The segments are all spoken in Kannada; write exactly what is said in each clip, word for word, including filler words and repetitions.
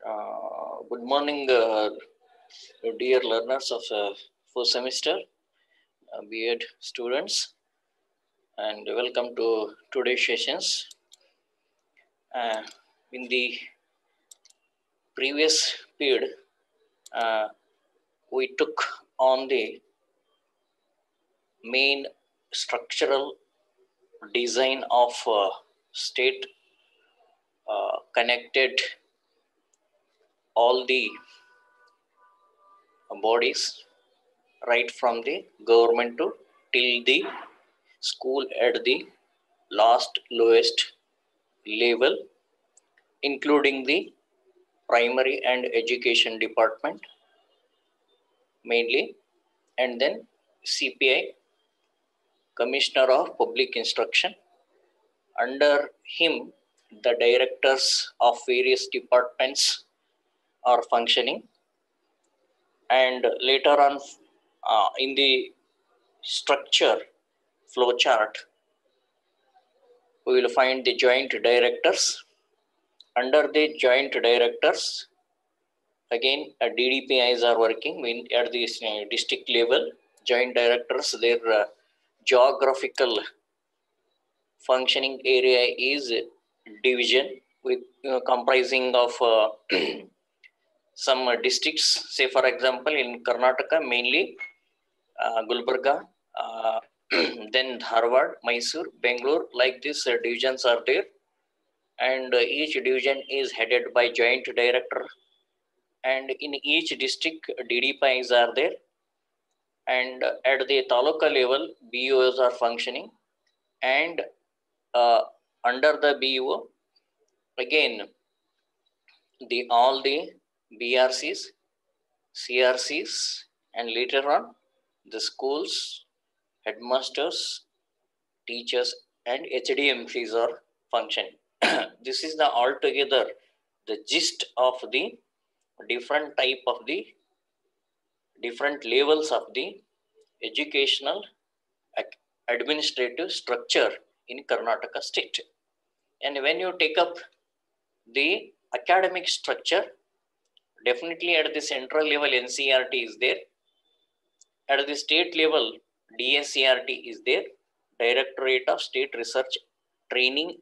Uh, good morning, uh, dear learners of uh, first semester, uh, B Ed students, and welcome to today's sessions. Uh, in the previous period, uh, we took on the main structural design of uh, state uh, connected all the bodies right from the government to till the school at the last lowest level, including the primary and education department mainly, and then C P I, Commissioner of Public Instruction. Under him, the directors of various departments are functioning, and later on uh, in the structure flow chart, we will find the joint directors. Under the joint directors, again uh, D D P Is are working in, at the uh, district level. Joint directors, their uh, geographical functioning area is division with uh, comprising of uh, some uh, districts. Say for example, in Karnataka, mainly uh, Gulbarga, uh, then Dharwad, Mysore, Bangalore, like this uh, divisions are there, and uh, each division is headed by joint director, and in each district D D P Is are there, and uh, at the taluka level B Os are functioning, and uh, under the B O again the all the B R Cs, C R Cs, and later on the schools, headmasters, teachers, and H D M Cs are functioning. This is the altogether the gist of the different type of the different levels of the educational administrative structure in Karnataka state. And when you take up the academic structure, definitely at the central level N C E R T is there, at the state level D S C R T is there, Directorate of State Research Training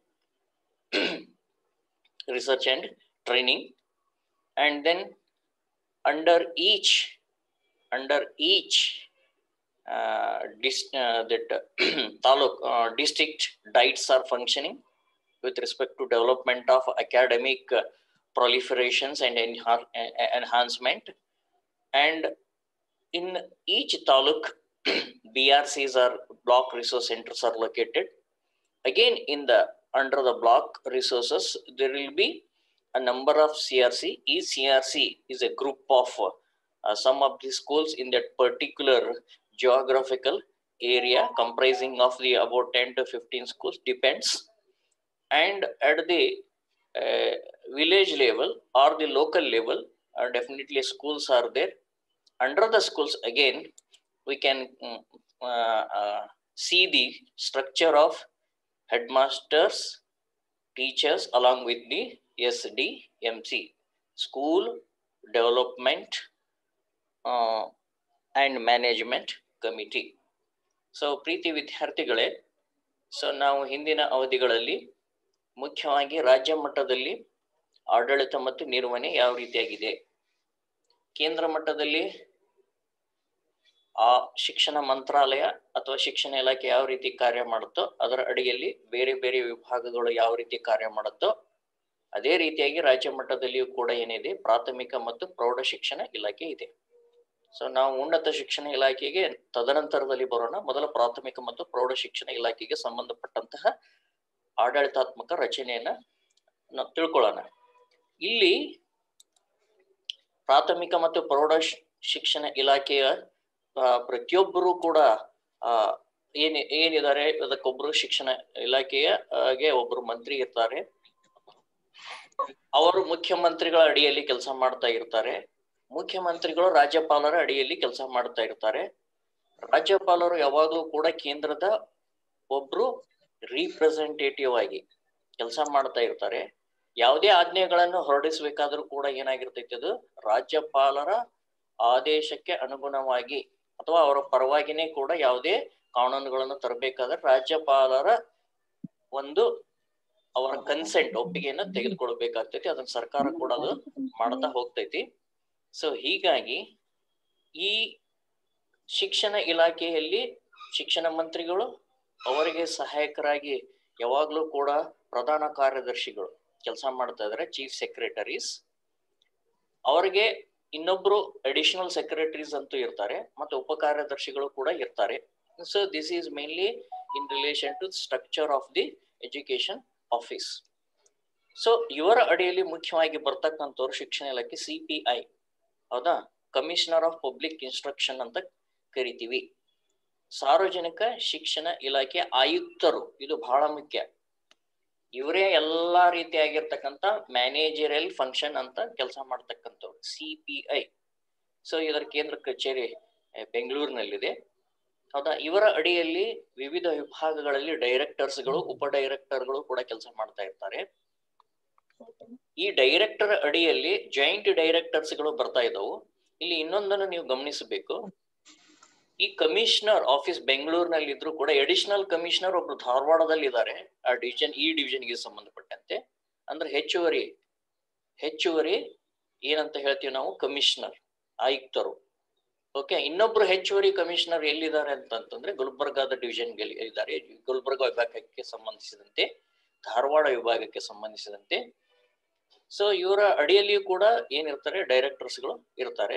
Research and Training, and then under each under each uh, dis- uh, that uh, taluk uh, district diets are functioning with respect to development of academic uh, proliferations and enha- enhancement, and in each taluk B R Cs or block resource centers are located. Again, in the under the block resources there will be a number of C R C. Each C R C is a group of uh, some of the schools in that particular geographical area, comprising of the about ten to fifteen schools, depends. And at the uh, village level or the local level, uh, definitely schools are there. Under the schools again we can uh, uh, see the structure of headmasters, teachers, along with the S D M C, School Development uh, and Management Committee. So ಪ್ರೀತಿ ವಿದ್ಯಾರ್ಥಿಗಳೇ, ಸೊ ನಾವು ಹಿಂದಿನ ಅವಧಿಗಳಲ್ಲಿ ಮುಖ್ಯವಾಗಿ ರಾಜ್ಯ ಮಟ್ಟದಲ್ಲಿ ಆಡಳಿತ ಮತ್ತು ನಿರ್ವಹಣೆ ಯಾವ ರೀತಿಯಾಗಿದೆ, ಕೇಂದ್ರ ಮಟ್ಟದಲ್ಲಿ ಆ ಶಿಕ್ಷಣ ಮಂತ್ರಾಲಯ ಅಥವಾ ಶಿಕ್ಷಣ ಇಲಾಖೆ ಯಾವ ರೀತಿ ಕಾರ್ಯ ಮಾಡುತ್ತೋ ಅದರ ಅಡಿಯಲ್ಲಿ ಬೇರೆ ಬೇರೆ ವಿಭಾಗಗಳು ಯಾವ ರೀತಿ ಕಾರ್ಯ ಮಾಡುತ್ತೋ ಅದೇ ರೀತಿಯಾಗಿ ರಾಜ್ಯ ಮಟ್ಟದಲ್ಲಿಯೂ ಕೂಡ ಏನಿದೆ ಪ್ರಾಥಮಿಕ ಮತ್ತು ಪ್ರೌಢ ಶಿಕ್ಷಣ ಇಲಾಖೆ ಇದೆ. ಸೊ ನಾವು ಉನ್ನತ ಶಿಕ್ಷಣ ಇಲಾಖೆಗೆ ತದನಂತರದಲ್ಲಿ ಬರೋಣ. ಮೊದಲ ಪ್ರಾಥಮಿಕ ಮತ್ತು ಪ್ರೌಢ ಶಿಕ್ಷಣ ಇಲಾಖೆಗೆ ಸಂಬಂಧಪಟ್ಟಂತಹ ಆಡಳಿತಾತ್ಮಕ ರಚನೆಯನ್ನ ನಾವು ತಿಳ್ಕೊಳ್ಳೋಣ. ಇಲ್ಲಿ ಪ್ರಾಥಮಿಕ ಮತ್ತು ಪ್ರೌಢ ಶಿಕ್ಷಣ ಇಲಾಖೆಯ ಪ್ರತಿಯೊಬ್ಬರು ಕೂಡ ಆ ಏನ್ ಏನಿದ್ದಾರೆ ಅದಕ್ಕೊಬ್ರು ಶಿಕ್ಷಣ ಇಲಾಖೆಯ ಒಬ್ರು ಮಂತ್ರಿ ಇರ್ತಾರೆ. ಅವರು ಮುಖ್ಯಮಂತ್ರಿಗಳ ಅಡಿಯಲ್ಲಿ ಕೆಲಸ ಮಾಡ್ತಾ ಇರ್ತಾರೆ. ಮುಖ್ಯಮಂತ್ರಿಗಳು ರಾಜ್ಯಪಾಲರ ಅಡಿಯಲ್ಲಿ ಕೆಲಸ ಮಾಡ್ತಾ ಇರ್ತಾರೆ. ರಾಜ್ಯಪಾಲರು ಯಾವಾಗಲೂ ಕೂಡ ಕೇಂದ್ರದ ಒಬ್ರು ರಿಪ್ರೆಸೆಂಟೇಟಿವ್ ಆಗಿ ಕೆಲಸ ಮಾಡ್ತಾ ಇರ್ತಾರೆ. ಯಾವುದೇ ಆಜ್ಞೆಗಳನ್ನು ಹೊರಡಿಸಬೇಕಾದ್ರೂ ಕೂಡ ಏನಾಗಿರ್ತೈತಿ, ಅದು ರಾಜ್ಯಪಾಲರ ಆದೇಶಕ್ಕೆ ಅನುಗುಣವಾಗಿ ಅಥವಾ ಅವರ ಪರವಾಗಿನೇ ಕೂಡ ಯಾವುದೇ ಕಾನೂನುಗಳನ್ನು ತರಬೇಕಾದ್ರೆ ರಾಜ್ಯಪಾಲರ ಒಂದು ಅವರ ಕನ್ಸೆಂಟ್ ಒಪ್ಪಿಗೆಯನ್ನ ತೆಗೆದುಕೊಳ್ಬೇಕಾಗ್ತೈತಿ. ಅದನ್ನ ಸರ್ಕಾರ ಕೂಡ ಅದು ಮಾಡ್ತಾ ಹೋಗ್ತೈತಿ. ಸೊ ಹೀಗಾಗಿ ಈ ಶಿಕ್ಷಣ ಇಲಾಖೆಯಲ್ಲಿ ಶಿಕ್ಷಣ ಮಂತ್ರಿಗಳು, ಅವರಿಗೆ ಸಹಾಯಕರಾಗಿ ಯಾವಾಗ್ಲೂ ಕೂಡ ಪ್ರಧಾನ ಕಾರ್ಯದರ್ಶಿಗಳು ಕೆಲಸ ಮಾಡ್ತಾ ಇದ್ದಾರೆ, ಚೀಫ್ ಸೆಕ್ರೆಟರೀಸ್. ಅವರಿಗೆ ಇನ್ನೊಬ್ರು ಅಡಿಷನಲ್ ಸೆಕ್ರೆಟರೀಸ್ ಅಂತೂ ಇರ್ತಾರೆ, ಮತ್ತು ಉಪ ಕಾರ್ಯದರ್ಶಿಗಳು ಕೂಡ ಇರ್ತಾರೆ. So this is mainly in relation to structure of the education office. So ಇವರ ಅಡಿಯಲ್ಲಿ ಮುಖ್ಯವಾಗಿ ಬರ್ತಕ್ಕಂಥವ್ರು ಶಿಕ್ಷಣ ಇಲಾಖೆ ಸಿ ಪಿ ಐ, ಹೌದಾ, ಕಮಿಷನರ್ ಆಫ್ ಪಬ್ಲಿಕ್ ಇನ್ಸ್ಟ್ರಕ್ಷನ್ ಅಂತ ಕರಿತೀವಿ. ಸಾರ್ವಜನಿಕ ಶಿಕ್ಷಣ ಇಲಾಖೆ ಆಯುಕ್ತರು, ಇದು ಬಹಳ ಮುಖ್ಯ. ಇವರೇ ಎಲ್ಲಾ ರೀತಿಯಾಗಿರ್ತಕ್ಕಂಥ ಮ್ಯಾನೇಜರಿಯಲ್ ಫಂಕ್ಷನ್ ಅಂತ ಕೆಲಸ ಮಾಡ್ತಕ್ಕಂಥವ್ರು ಸಿ ಪಿ ಐ. ಸೊ ಇದರ ಕೇಂದ್ರ ಕಚೇರಿ ಬೆಂಗಳೂರಿನಲ್ಲಿದೆ, ಹೌದಾ. ಇವರ ಅಡಿಯಲ್ಲಿ ವಿವಿಧ ವಿಭಾಗಗಳಲ್ಲಿ ಡೈರೆಕ್ಟರ್ಸ್ಗಳು, ಉಪ ಡೈರೆಕ್ಟರ್ಗಳು ಕೂಡ ಕೆಲಸ ಮಾಡ್ತಾ ಇರ್ತಾರೆ. ಈ ಡೈರೆಕ್ಟರ್ ಅಡಿಯಲ್ಲಿ ಜಾಯಿಂಟ್ ಡೈರೆಕ್ಟರ್ಸ್ಗಳು ಬರ್ತಾ ಇದ್ದವು. ಇಲ್ಲಿ ಇನ್ನೊಂದನ್ನು ನೀವು ಗಮನಿಸಬೇಕು, ಈ ಕಮಿಷನರ್ ಆಫೀಸ್ ಬೆಂಗಳೂರಿನಲ್ಲಿ ಇದ್ರು ಕೂಡ ಅಡಿಷನಲ್ ಕಮಿಷನರ್ ಒಬ್ರು ಧಾರವಾಡದಲ್ಲಿ ಇದ್ದಾರೆ ಆ ಡಿವಿಷನ್, ಈ ಡಿವಿಷನ್ಗೆ ಸಂಬಂಧಪಟ್ಟಂತೆ. ಅಂದ್ರೆ ಹೆಚ್ಚುವರಿ ಹೆಚ್ಚುವರಿ ಏನಂತ ಹೇಳ್ತೀವಿ ನಾವು, ಕಮಿಷನರ್, ಆಯುಕ್ತರು. ಓಕೆ, ಇನ್ನೊಬ್ರು ಹೆಚ್ಚುವರಿ ಕಮಿಷನರ್ ಎಲ್ಲಿದ್ದಾರೆ ಅಂತಂತಂದ್ರೆ ಗುಲ್ಬರ್ಗಾದ ಡಿವಿಷನ್ಗೆ ಇದ್ದಾರೆ, ಗುಲ್ಬರ್ಗಾ ವಿಭಾಗಕ್ಕೆ ಸಂಬಂಧಿಸಿದಂತೆ, ಧಾರವಾಡ ವಿಭಾಗಕ್ಕೆ ಸಂಬಂಧಿಸಿದಂತೆ. ಸೊ ಇವರ ಅಡಿಯಲ್ಲಿಯೂ ಕೂಡ ಏನಿರ್ತಾರೆ, ಡೈರೆಕ್ಟರ್ಸ್ಗಳು ಇರ್ತಾರೆ.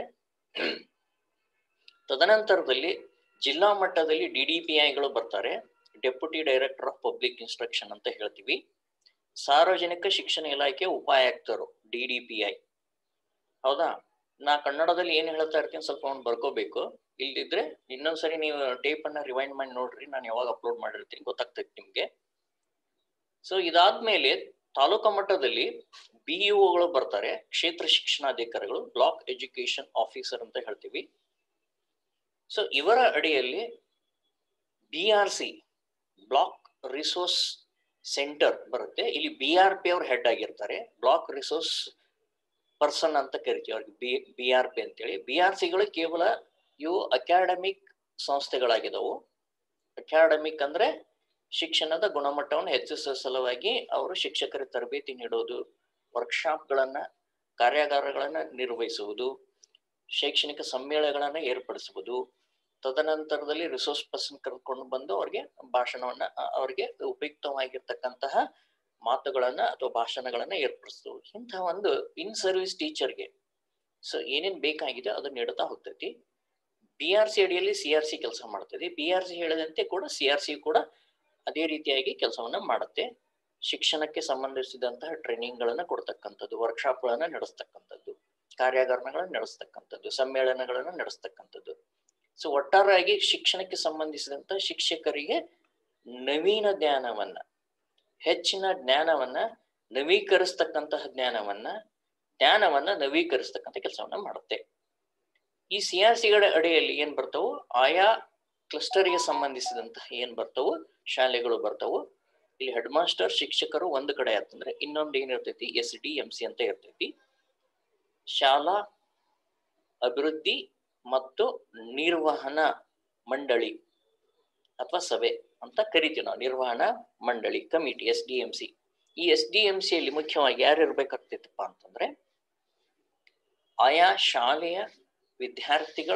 ತದನಂತರದಲ್ಲಿ ಜಿಲ್ಲಾ ಮಟ್ಟದಲ್ಲಿ ಡಿ ಡಿ ಪಿ ಐಗಳು ಬರ್ತಾರೆ, deputy director of public instruction ಅಂತ ಹೇಳ್ತೀವಿ. ಸಾರ್ವಜನಿಕ ಶಿಕ್ಷಣ ಇಲಾಖೆ ಉಪಾಯುಕ್ತರು ಡಿ ಡಿ ಪಿ ಐ, ಹೌದಾ. ನಾ ಕನ್ನಡದಲ್ಲಿ ಏನ್ ಹೇಳ್ತಾ ಇರ್ತೀನಿ ಸ್ವಲ್ಪ ಒಂದು ಬರ್ಕೋಬೇಕು, ಇಲ್ದಿದ್ರೆ ಇನ್ನೊಂದ್ಸರಿ ನೀವು ಟೇಪ್ ಅನ್ನ ರಿವೈಂಡ್ ಮಾಡಿ ನೋಡ್ರಿ, ನಾನು ಯಾವಾಗ ಅಪ್ಲೋಡ್ ಮಾಡಿರ್ತೀನಿ ಗೊತ್ತಾಗ್ತೈತಿ ನಿಮ್ಗೆ. ಸೊ ಇದಾದ್ಮೇಲೆ ತಾಲೂಕಾ ಮಟ್ಟದಲ್ಲಿ ಬಿ ಇ ಒಗಳು ಬರ್ತಾರೆ, ಕ್ಷೇತ್ರ ಶಿಕ್ಷಣಾಧಿಕಾರಿಗಳು, ಬ್ಲಾಕ್ ಎಜುಕೇಶನ್ ಆಫೀಸರ್ ಅಂತ ಹೇಳ್ತೀವಿ. ಸೊ ಇವರ ಅಡಿಯಲ್ಲಿ B R C, block resource centre ಬರುತ್ತೆ. ಇಲ್ಲಿ ಬಿ ಆರ್ ಪಿ ಅವ್ರ ಹೆಡ್ ಆಗಿರ್ತಾರೆ, ಬ್ಲಾಕ್ ರಿಸೋರ್ಸ್ ಪರ್ಸನ್ ಅಂತ ಕರಿತೀವಿ ಅವ್ರಿಗೆ, ಬಿ ಬಿ ಆರ್ ಪಿ ಅಂತೇಳಿ. ಬಿ ಆರ್ ಸಿಗಳು ಕೇವಲ ಇವು ಅಕಾಡೆಮಿಕ್ ಸಂಸ್ಥೆಗಳಾಗಿದ್ದವು. ಅಕಾಡೆಮಿಕ್ ಅಂದ್ರೆ ಶಿಕ್ಷಣದ ಗುಣಮಟ್ಟವನ್ನು ಹೆಚ್ಚಿಸುವ ಸಲುವಾಗಿ ಅವರು ಶಿಕ್ಷಕರ ತರಬೇತಿ ನೀಡೋದು, ವರ್ಕ್ಶಾಪ್ಗಳನ್ನ, ಕಾರ್ಯಾಗಾರಗಳನ್ನ ನಿರ್ವಹಿಸುವುದು, ಶೈಕ್ಷಣಿಕ ಸಮ್ಮೇಳನಗಳನ್ನ ಏರ್ಪಡಿಸುವುದು. ತದನಂತರದಲ್ಲಿ ರಿಸೋರ್ಸ್ ಪರ್ಸನ್ ಕರ್ಕೊಂಡು ಬಂದು ಅವ್ರಿಗೆ ಭಾಷಣವನ್ನ, ಅವ್ರಿಗೆ ಉಪಯುಕ್ತವಾಗಿರ್ತಕ್ಕಂತಹ ಮಾತುಗಳನ್ನ ಅಥವಾ ಭಾಷಣಗಳನ್ನ ಏರ್ಪಡಿಸುವುದು. ಇಂತಹ ಒಂದು ಇನ್ ಸರ್ವಿಸ್ ಟೀಚರ್ಗೆ ಸೊ ಏನೇನ್ ಬೇಕಾಗಿದೆ ಅದನ್ನ ನೀಡುತ್ತಾ ಹೋಗ್ತೈತಿ. ಬಿ ಆರ್ ಸಿ ಅಡಿಯಲ್ಲಿ ಸಿ ಆರ್ ಸಿ ಕೆಲಸ ಮಾಡ್ತದೆ. ಬಿ ಆರ್ ಸಿ ಹೇಳಿದಂತೆ ಕೂಡ ಸಿ ಆರ್ ಸಿ ಕೂಡ ಅದೇ ರೀತಿಯಾಗಿ ಕೆಲಸವನ್ನ ಮಾಡುತ್ತೆ. ಶಿಕ್ಷಣಕ್ಕೆ ಸಂಬಂಧಿಸಿದಂತಹ ಟ್ರೈನಿಂಗ್ ಗಳನ್ನ ಕೊಡ್ತಕ್ಕಂಥದ್ದು, ವರ್ಕ್ಶಾಪ್ ಗಳನ್ನ ನಡೆಸ್ತಕ್ಕಂಥದ್ದು, ಕಾರ್ಯಾಗಾರಗಳನ್ನ ನಡೆಸ್ತಕ್ಕಂಥದ್ದು, ಸಮ್ಮೇಳನಗಳನ್ನ ನಡೆಸ್ತಕ್ಕಂಥದ್ದು. ಸೊ ಒಟ್ಟಾರೆಯಾಗಿ ಶಿಕ್ಷಣಕ್ಕೆ ಸಂಬಂಧಿಸಿದಂತ ಶಿಕ್ಷಕರಿಗೆ ನವೀನ ಜ್ಞಾನವನ್ನ, ಹೆಚ್ಚಿನ ಜ್ಞಾನವನ್ನ, ನವೀಕರಿಸ್ತಕ್ಕಂತಹ ಜ್ಞಾನವನ್ನ ಜ್ಞಾನವನ್ನ ನವೀಕರಿಸ್ತಕ್ಕಂಥ ಕೆಲಸವನ್ನ ಮಾಡುತ್ತೆ. ಈ ಸಿ ಆರ್ ಸಿಗಳ ಅಡಿಯಲ್ಲಿ ಏನ್ ಬರ್ತವು, ಆಯಾ ಕ್ಲಸ್ಟರ್ಗೆ ಸಂಬಂಧಿಸಿದಂತಹ ಏನ್ ಬರ್ತವು ಶಾಲೆಗಳು ಬರ್ತವು. ಇಲ್ಲಿ ಹೆಡ್ ಮಾಸ್ಟರ್ ಶಿಕ್ಷಕರು ಒಂದು ಕಡೆ ಆತಂದ್ರೆ ಇನ್ನೊಂದು ಏನಿರ್ತೈತಿ, ಎಸ್ ಡಿ ಎಂ ಸಿ ಅಂತ ಇರ್ತೈತಿ, ಶಾಲಾ ಅಭಿವೃದ್ಧಿ ಮತ್ತು ನಿರ್ವಹಣಾ ಮಂಡಳಿ ಅಥವಾ ಸಭೆ ಅಂತ ಕರಿತೀವಿ ನಾವು, ನಿರ್ವಹಣಾ ಮಂಡಳಿ committee, S D M C. ಈ ಎಸ್ ಡಿ ಎಂ ಸಿ ಯಲ್ಲಿ ಮುಖ್ಯವಾಗಿ ಯಾರು ಇರ್ಬೇಕಾಗ್ತೈತಪ್ಪ ಅಂತಂದ್ರೆ ಆಯಾ ಶಾಲೆಯ ವಿದ್ಯಾರ್ಥಿಗಳ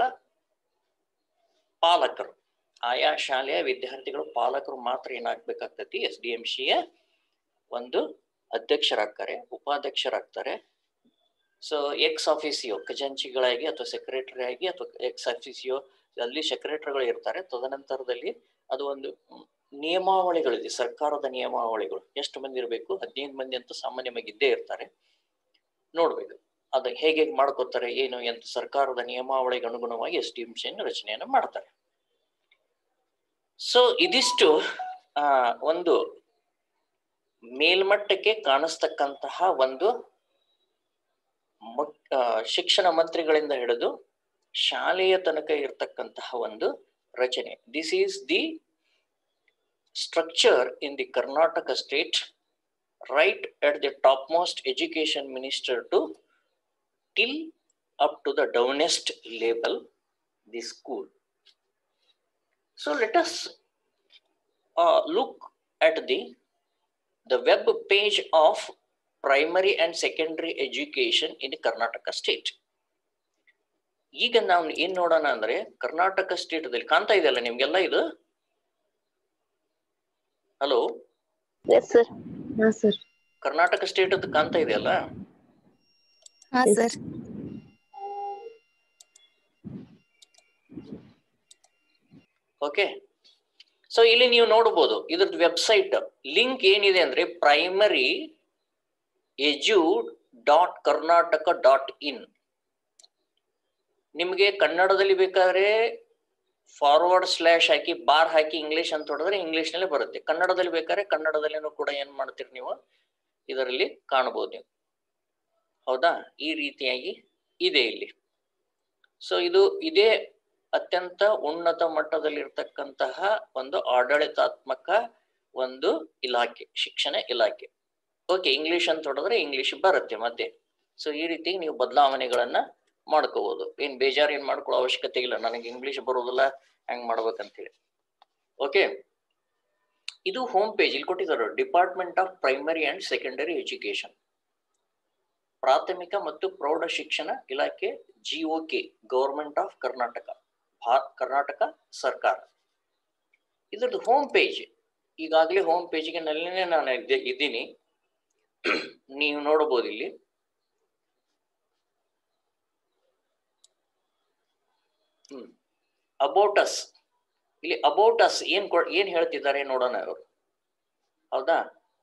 ಪಾಲಕರು, ಆಯಾ ಶಾಲೆಯ ವಿದ್ಯಾರ್ಥಿಗಳ ಪಾಲಕರು ಮಾತ್ರ ಏನಾಗ್ಬೇಕಾಗ್ತೈತಿ, ಎಸ್ ಡಿ ಎಂ ಸಿಯ ಒಂದು ಅಧ್ಯಕ್ಷರಾಗ್ತಾರೆ, ಉಪಾಧ್ಯಕ್ಷರಾಗ್ತಾರೆ. ಸೊ ಎಕ್ಸ್ ಆಫೀಸಿಯೋ ಖಜಾಂಚಿಗಳಾಗಿ ಅಥವಾ ಸೆಕ್ರೆಟರಿ ಆಗಿ ಅಥವಾ ಎಕ್ಸ್ ಆಫೀಸಿಯೋ ಅಲ್ಲಿ ಸೆಕ್ರೆಟರಿಗಳು ಇರ್ತಾರೆ. ತದನಂತರದಲ್ಲಿ ಅದು ಒಂದು ನಿಯಮಾವಳಿಗಳಿದೆ, ಸರ್ಕಾರದ ನಿಯಮಾವಳಿಗಳು. ಎಷ್ಟು ಮಂದಿ ಇರಬೇಕು, ಹದಿನೈದು ಮಂದಿ ಅಂತ ಸಾಮಾನ್ಯವಾಗಿ ಇದ್ದೇ ಇರ್ತಾರೆ. ನೋಡ್ಬೇಕು ಅದ ಹೇಗೆ ಮಾಡ್ಕೋತಾರೆ ಏನು ಅಂತ, ಸರ್ಕಾರದ ನಿಯಮಾವಳಿಗೆ ಅನುಗುಣವಾಗಿ ಎಸ್ ಡಿ ಎಂ ಸಿ ರಚನೆಯನ್ನು ಮಾಡ್ತಾರೆ. ಸೊ ಇದಿಷ್ಟು ಆ ಒಂದು ಮೇಲ್ಮಟ್ಟಕ್ಕೆ ಕಾಣಿಸ್ತಕ್ಕಂತಹ ಒಂದು ಶಿಕ್ಷಣ ಮಂತ್ರಿಗಳಿಂದ ಹಿಡಿದು ಶಾಲೆಯ ತನಕ ಇರತಕ್ಕಂತಹ ಒಂದು ರಚನೆ. This is the structure in the Karnataka state right at the topmost education minister to till up to the downest level, the school. So let us uh, look at the the web page of primary and secondary education in Karnataka state. ಈಗ ನಾವು ಏನ್ ನೋಡೋಣ ಅಂದ್ರೆ ಕರ್ನಾಟಕ ಸ್ಟೇಟ್ ದಲ್ಲಿ ಕಾಣ್ತಾ ಇದೆಯಲ್ಲ ನಿಮ್ಗೆಲ್ಲ ಇದು. ಹಲೋ ಕರ್ನಾಟಕ ಸ್ಟೇಟ್ ಅದು ಕಾಣ್ತಾ ಇದೆಯಲ್ಲ. ಓಕೆ, ಸೊ ಇಲ್ಲಿ ನೀವು ನೋಡಬಹುದು ಇದ್ರದ್ದು ವೆಬ್ಸೈಟ್ ಲಿಂಕ್ ಏನಿದೆ ಅಂದ್ರೆ primary edu dot Karnataka dot in. ನಿಮ್ಗೆ ಕನ್ನಡದಲ್ಲಿ ಬೇಕಾದ್ರೆ ಫಾರ್ವರ್ಡ್ ಸ್ಲಾಶ್ ಹಾಕಿ ಬಾರ್ ಹಾಕಿ ಇಂಗ್ಲಿಷ್ ಅಂತ ಹೊಡೆದ್ರೆ ಇಂಗ್ಲಿಷ್ ನಲ್ಲಿ ಬರುತ್ತೆ. ಕನ್ನಡದಲ್ಲಿ ಬೇಕಾದ್ರೆ ಕನ್ನಡದಲ್ಲಿನೂ ಕೂಡ ಏನ್ ಮಾಡ್ತೀರಿ ನೀವು ಇದರಲ್ಲಿ ಕಾಣಬಹುದು ನೀವು. ಹೌದಾ, ಈ ರೀತಿಯಾಗಿ ಇದೆ ಇಲ್ಲಿ. ಸೊ ಇದು ಇದೇ ಅತ್ಯಂತ ಉನ್ನತ ಮಟ್ಟದಲ್ಲಿರ್ತಕ್ಕಂತಹ ಒಂದು ಆಡಳಿತಾತ್ಮಕ ಒಂದು ಇಲಾಖೆ, ಶಿಕ್ಷಣ ಇಲಾಖೆ. ಓಕೆ, ಇಂಗ್ಲಿಷ್ ಅಂತ ಹೊಡೆದ್ರೆ ಇಂಗ್ಲಿಷ್ ಬರುತ್ತೆ ಮತ್ತೆ. ಸೊ ಈ ರೀತಿ ನೀವು ಬದಲಾವಣೆಗಳನ್ನ ಮಾಡ್ಕೋಬಹುದು. ಏನ್ ಬೇಜಾರು ಏನ್ ಮಾಡ್ಕೊಳ್ಳೋ ಅವಶ್ಯಕತೆ ಇಲ್ಲ, ನನಗೆ ಇಂಗ್ಲಿಷ್ ಬರೋದಿಲ್ಲ ಹೆಂಗ್ ಮಾಡ್ಬೇಕಂತೇಳಿ. ಓಕೆ, ಇದು ಹೋಮ್ ಪೇಜ್ ಇಲ್ಲಿ ಕೊಟ್ಟಿದ್ದಾರೆ, department of primary and secondary education, ಪ್ರಾಥಮಿಕ ಮತ್ತು ಪ್ರೌಢ ಶಿಕ್ಷಣ ಇಲಾಖೆ, GOK, government of Karnataka, Karnataka ಸರ್ಕಾರ. ಇದ್ರದ್ದು ಹೋಮ್ ಪೇಜ್ ಈಗಾಗಲೇ ಹೋಮ್ ಪೇಜ್ಗೆ ನಲ್ಲಿನೇ ನಾನು ಇದ್ದೀನಿ, ನೀವು ನೋಡಬಹುದು ಇಲ್ಲಿ. ಹ್ಮ್ ಅಬೌಟ್ ಅಸ್, ಇಲ್ಲಿ ಅಬೌಟ್ ಅಸ್ ಏನ್ ಏನ್ ಹೇಳ್ತಿದ್ದಾರೆ ನೋಡೋಣ ಅವರು. ಹೌದಾ,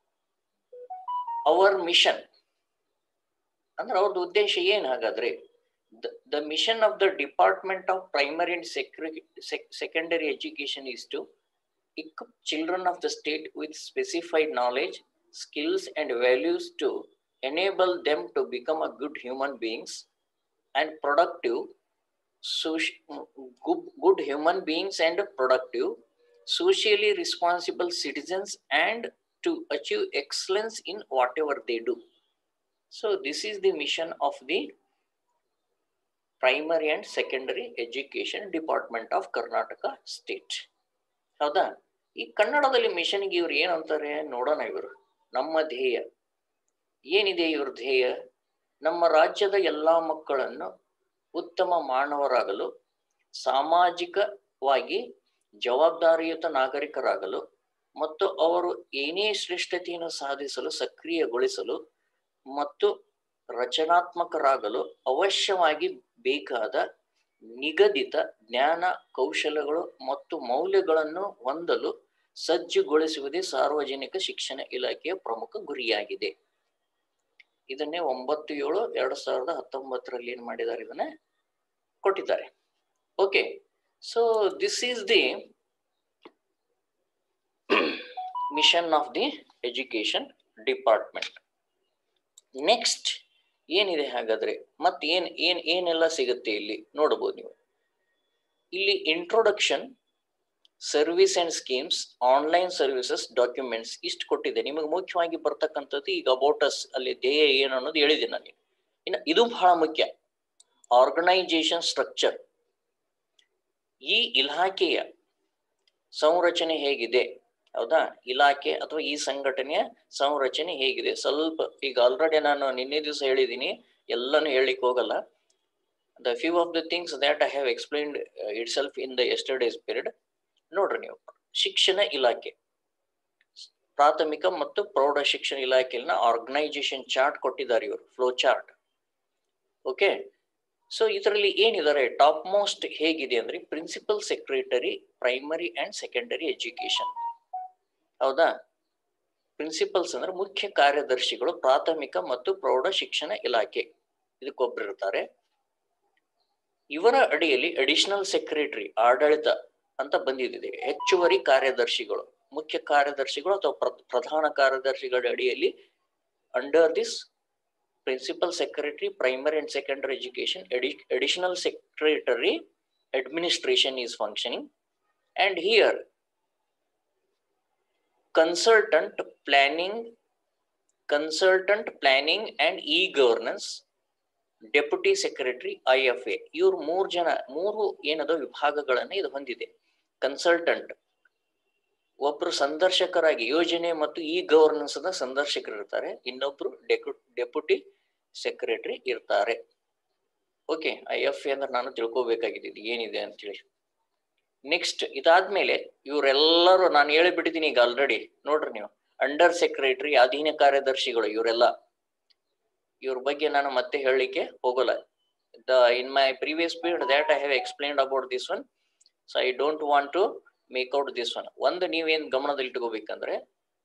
ಅವರ್ ಮಿಷನ್ ಅಂದ್ರೆ ಅವ್ರದ್ದು ಉದ್ದೇಶ ಏನ್ ಹಾಗಾದ್ರೆ. The mission of the department of primary and secondary education is to equip children of the state with specified knowledge, skills and values to enable them to become a good human beings and productive good, good human beings and productive socially responsible citizens and to achieve excellence in whatever they do. So this is the mission of the primary and secondary education department of Karnataka state. ಹೌದಾ, ಈ ಕನ್ನಡದಲ್ಲಿ ಮಿಷನ್ಗೆ ಇವ್ರು ಏನಂತಾರೆ ನೋಡೋಣ. ಇವರು ನಮ್ಮ ಧ್ಯೇಯ ಏನಿದೆ, ಇವ್ರ ಧ್ಯೇಯ ನಮ್ಮ ರಾಜ್ಯದ ಎಲ್ಲಾ ಮಕ್ಕಳನ್ನು ಉತ್ತಮ ಮಾನವರಾಗಲು, ಸಾಮಾಜಿಕವಾಗಿ ಜವಾಬ್ದಾರಿಯುತ ನಾಗರಿಕರಾಗಲು ಮತ್ತು ಅವರು ಏನೇ ಶ್ರೇಷ್ಠತೆಯನ್ನು ಸಾಧಿಸಲು ಸಕ್ರಿಯಗೊಳಿಸಲು ಮತ್ತು ರಚನಾತ್ಮಕರಾಗಲು ಅವಶ್ಯವಾಗಿ ಬೇಕಾದ ನಿಗದಿತ ಜ್ಞಾನ, ಕೌಶಲ್ಯಗಳು ಮತ್ತು ಮೌಲ್ಯಗಳನ್ನು ಹೊಂದಲು ಸಜ್ಜುಗೊಳಿಸುವುದೇ ಸಾರ್ವಜನಿಕ ಶಿಕ್ಷಣ ಇಲಾಖೆಯ ಪ್ರಮುಖ ಗುರಿಯಾಗಿದೆ. ಇದನ್ನೇ ಒಂಬತ್ತು ಏಳು ಎರಡ್ ಸಾವಿರದ ಹತ್ತೊಂಬತ್ತರಲ್ಲಿ ಏನ್ ಮಾಡಿದ್ದಾರೆ, ಇದನ್ನ ಕೊಟ್ಟಿದ್ದಾರೆ. Okay, so this is the mission of the education department. Next ಏನಿದೆ ಹಾಗಾದ್ರೆ, ಮತ್ತೆ ಏನ್ ಏನ್ ಏನೆಲ್ಲ ಸಿಗುತ್ತೆ ಇಲ್ಲಿ ನೋಡಬಹುದು ನೀವು. ಇಲ್ಲಿ introduction, service and schemes, online services, documents ಇಷ್ಟು ಕೊಟ್ಟಿದೆ. ನಿಮಗೆ ಮುಖ್ಯವಾಗಿ ಬರ್ತಕ್ಕಂಥದ್ದು ಈಗ ಅಬೌಟ್ ಅಸ್ ಅಲ್ಲಿ ಧ್ಯೇಯ ಏನು ಅನ್ನೋದು ಹೇಳಿದೆ ನಾನು. ಇನ್ನು ಇದು ಬಹಳ ಮುಖ್ಯ, ಆರ್ಗನೈಸೇಷನ್ ಸ್ಟ್ರಕ್ಚರ್. ಈ ಇಲಾಖೆಯ ಸಂರಚನೆ ಹೇಗಿದೆ, ಹೌದಾ, ಇಲಾಖೆ ಅಥವಾ ಈ ಸಂಘಟನೆಯ ಸಂರಚನೆ ಹೇಗಿದೆ ಸ್ವಲ್ಪ ಈಗ ಆಲ್ರೆಡಿ ನಾನು ನಿನ್ನೆ ದಿವಸ ಹೇಳಿದ್ದೀನಿ, ಎಲ್ಲಾನು ಹೇಳಲಿಕ್ಕೆ ಹೋಗಲ್ಲ. The few of the things that I have explained itself in the yesterday's period. ನೋಡ್ರಿ ನೀವು, ಶಿಕ್ಷಣ ಇಲಾಖೆ, ಪ್ರಾಥಮಿಕ ಮತ್ತು ಪ್ರೌಢ ಶಿಕ್ಷಣ ಇಲಾಖೆಯನ್ನ ಆರ್ಗನೈಸೇಷನ್ ಚಾರ್ಟ್ ಕೊಟ್ಟಿದ್ದಾರೆ ಇವರು, ಫ್ಲೋ ಚಾರ್ಟ್. ಓಕೆ, ಸೊ ಇದರಲ್ಲಿ ಏನಿದ್ದಾರೆ, ಟಾಪ್ ಮೋಸ್ಟ್ ಹೇಗಿದೆ ಅಂದ್ರೆ principal secretary primary and secondary education. ಹೌದಾ, ಪ್ರಿನ್ಸಿಪಲ್ಸ್ ಅಂದ್ರೆ ಮುಖ್ಯ ಕಾರ್ಯದರ್ಶಿಗಳು ಪ್ರಾಥಮಿಕ ಮತ್ತು ಪ್ರೌಢ ಶಿಕ್ಷಣ ಇಲಾಖೆ, ಇದಕ್ಕೊಬ್ರು ಇರ್ತಾರೆ. ಇವರ ಅಡಿಯಲ್ಲಿ ಅಡಿಷನಲ್ ಸೆಕ್ರೆಟರಿ ಆಡಳಿತ ಅಂತ ಬಂದಿದೆ, ಹೆಚ್ಚುವರಿ ಕಾರ್ಯದರ್ಶಿಗಳು, ಮುಖ್ಯ ಕಾರ್ಯದರ್ಶಿಗಳು ಅಥವಾ ಪ್ರಧಾನ ಕಾರ್ಯದರ್ಶಿಗಳ ಅಡಿಯಲ್ಲಿ under this principal secretary primary and secondary education additional secretary administration is functioning, and here consultant planning consultant planning and e governance, deputy secretary I F A. ಇವ್ರು ಮೂರು ಜನ ಮೂರು ಏನದ ವಿಭಾಗಗಳನ್ನ ಇದು ಹೊಂದಿದೆ. ಕನ್ಸಲ್ಟೆಂಟ್ ಒಬ್ರು ಸಂದರ್ಶಕರಾಗಿ ಯೋಜನೆ ಮತ್ತು ಇ ಗವರ್ನೆನ್ಸ್ ನ ಸಂದರ್ಶಕರು ಇರ್ತಾರೆ, ಇನ್ನೊಬ್ರು ಡೆಪ್ಯೂಟಿ ಸೆಕ್ರೆಟರಿ ಇರ್ತಾರೆ. ಓಕೆ, ಐ ಎಫ್ ಎ ಅಂದ್ರೆ ನಾನು ತಿಳ್ಕೊಬೇಕಾಗಿದ್ದು ಏನಿದೆ ಅಂತೇಳಿ. ನೆಕ್ಸ್ಟ್ ಇದಾದ್ಮೇಲೆ ಇವರೆಲ್ಲರೂ ನಾನು ಹೇಳಿಬಿಟ್ಟಿದ್ದೀನಿ ಈಗ ಆಲ್ರೆಡಿ. ನೋಡ್ರಿ ನೀವು, ಅಂಡರ್ ಸೆಕ್ರೆಟರಿ ಅಧೀನ ಕಾರ್ಯದರ್ಶಿಗಳು ಇವರೆಲ್ಲ. ಇವ್ರ ಬಗ್ಗೆ ನಾನು ಮತ್ತೆ ಹೇಳಲಿಕ್ಕೆ ಹೋಗಲ್ಲ. The in my previous period that I have explained about this one, so I don't want to make out this one. ಒಂದು ನೀವೇನ್ ಗಮನದಲ್ಲಿ ಇಟ್ಕೋಬೇಕಂದ್ರೆ,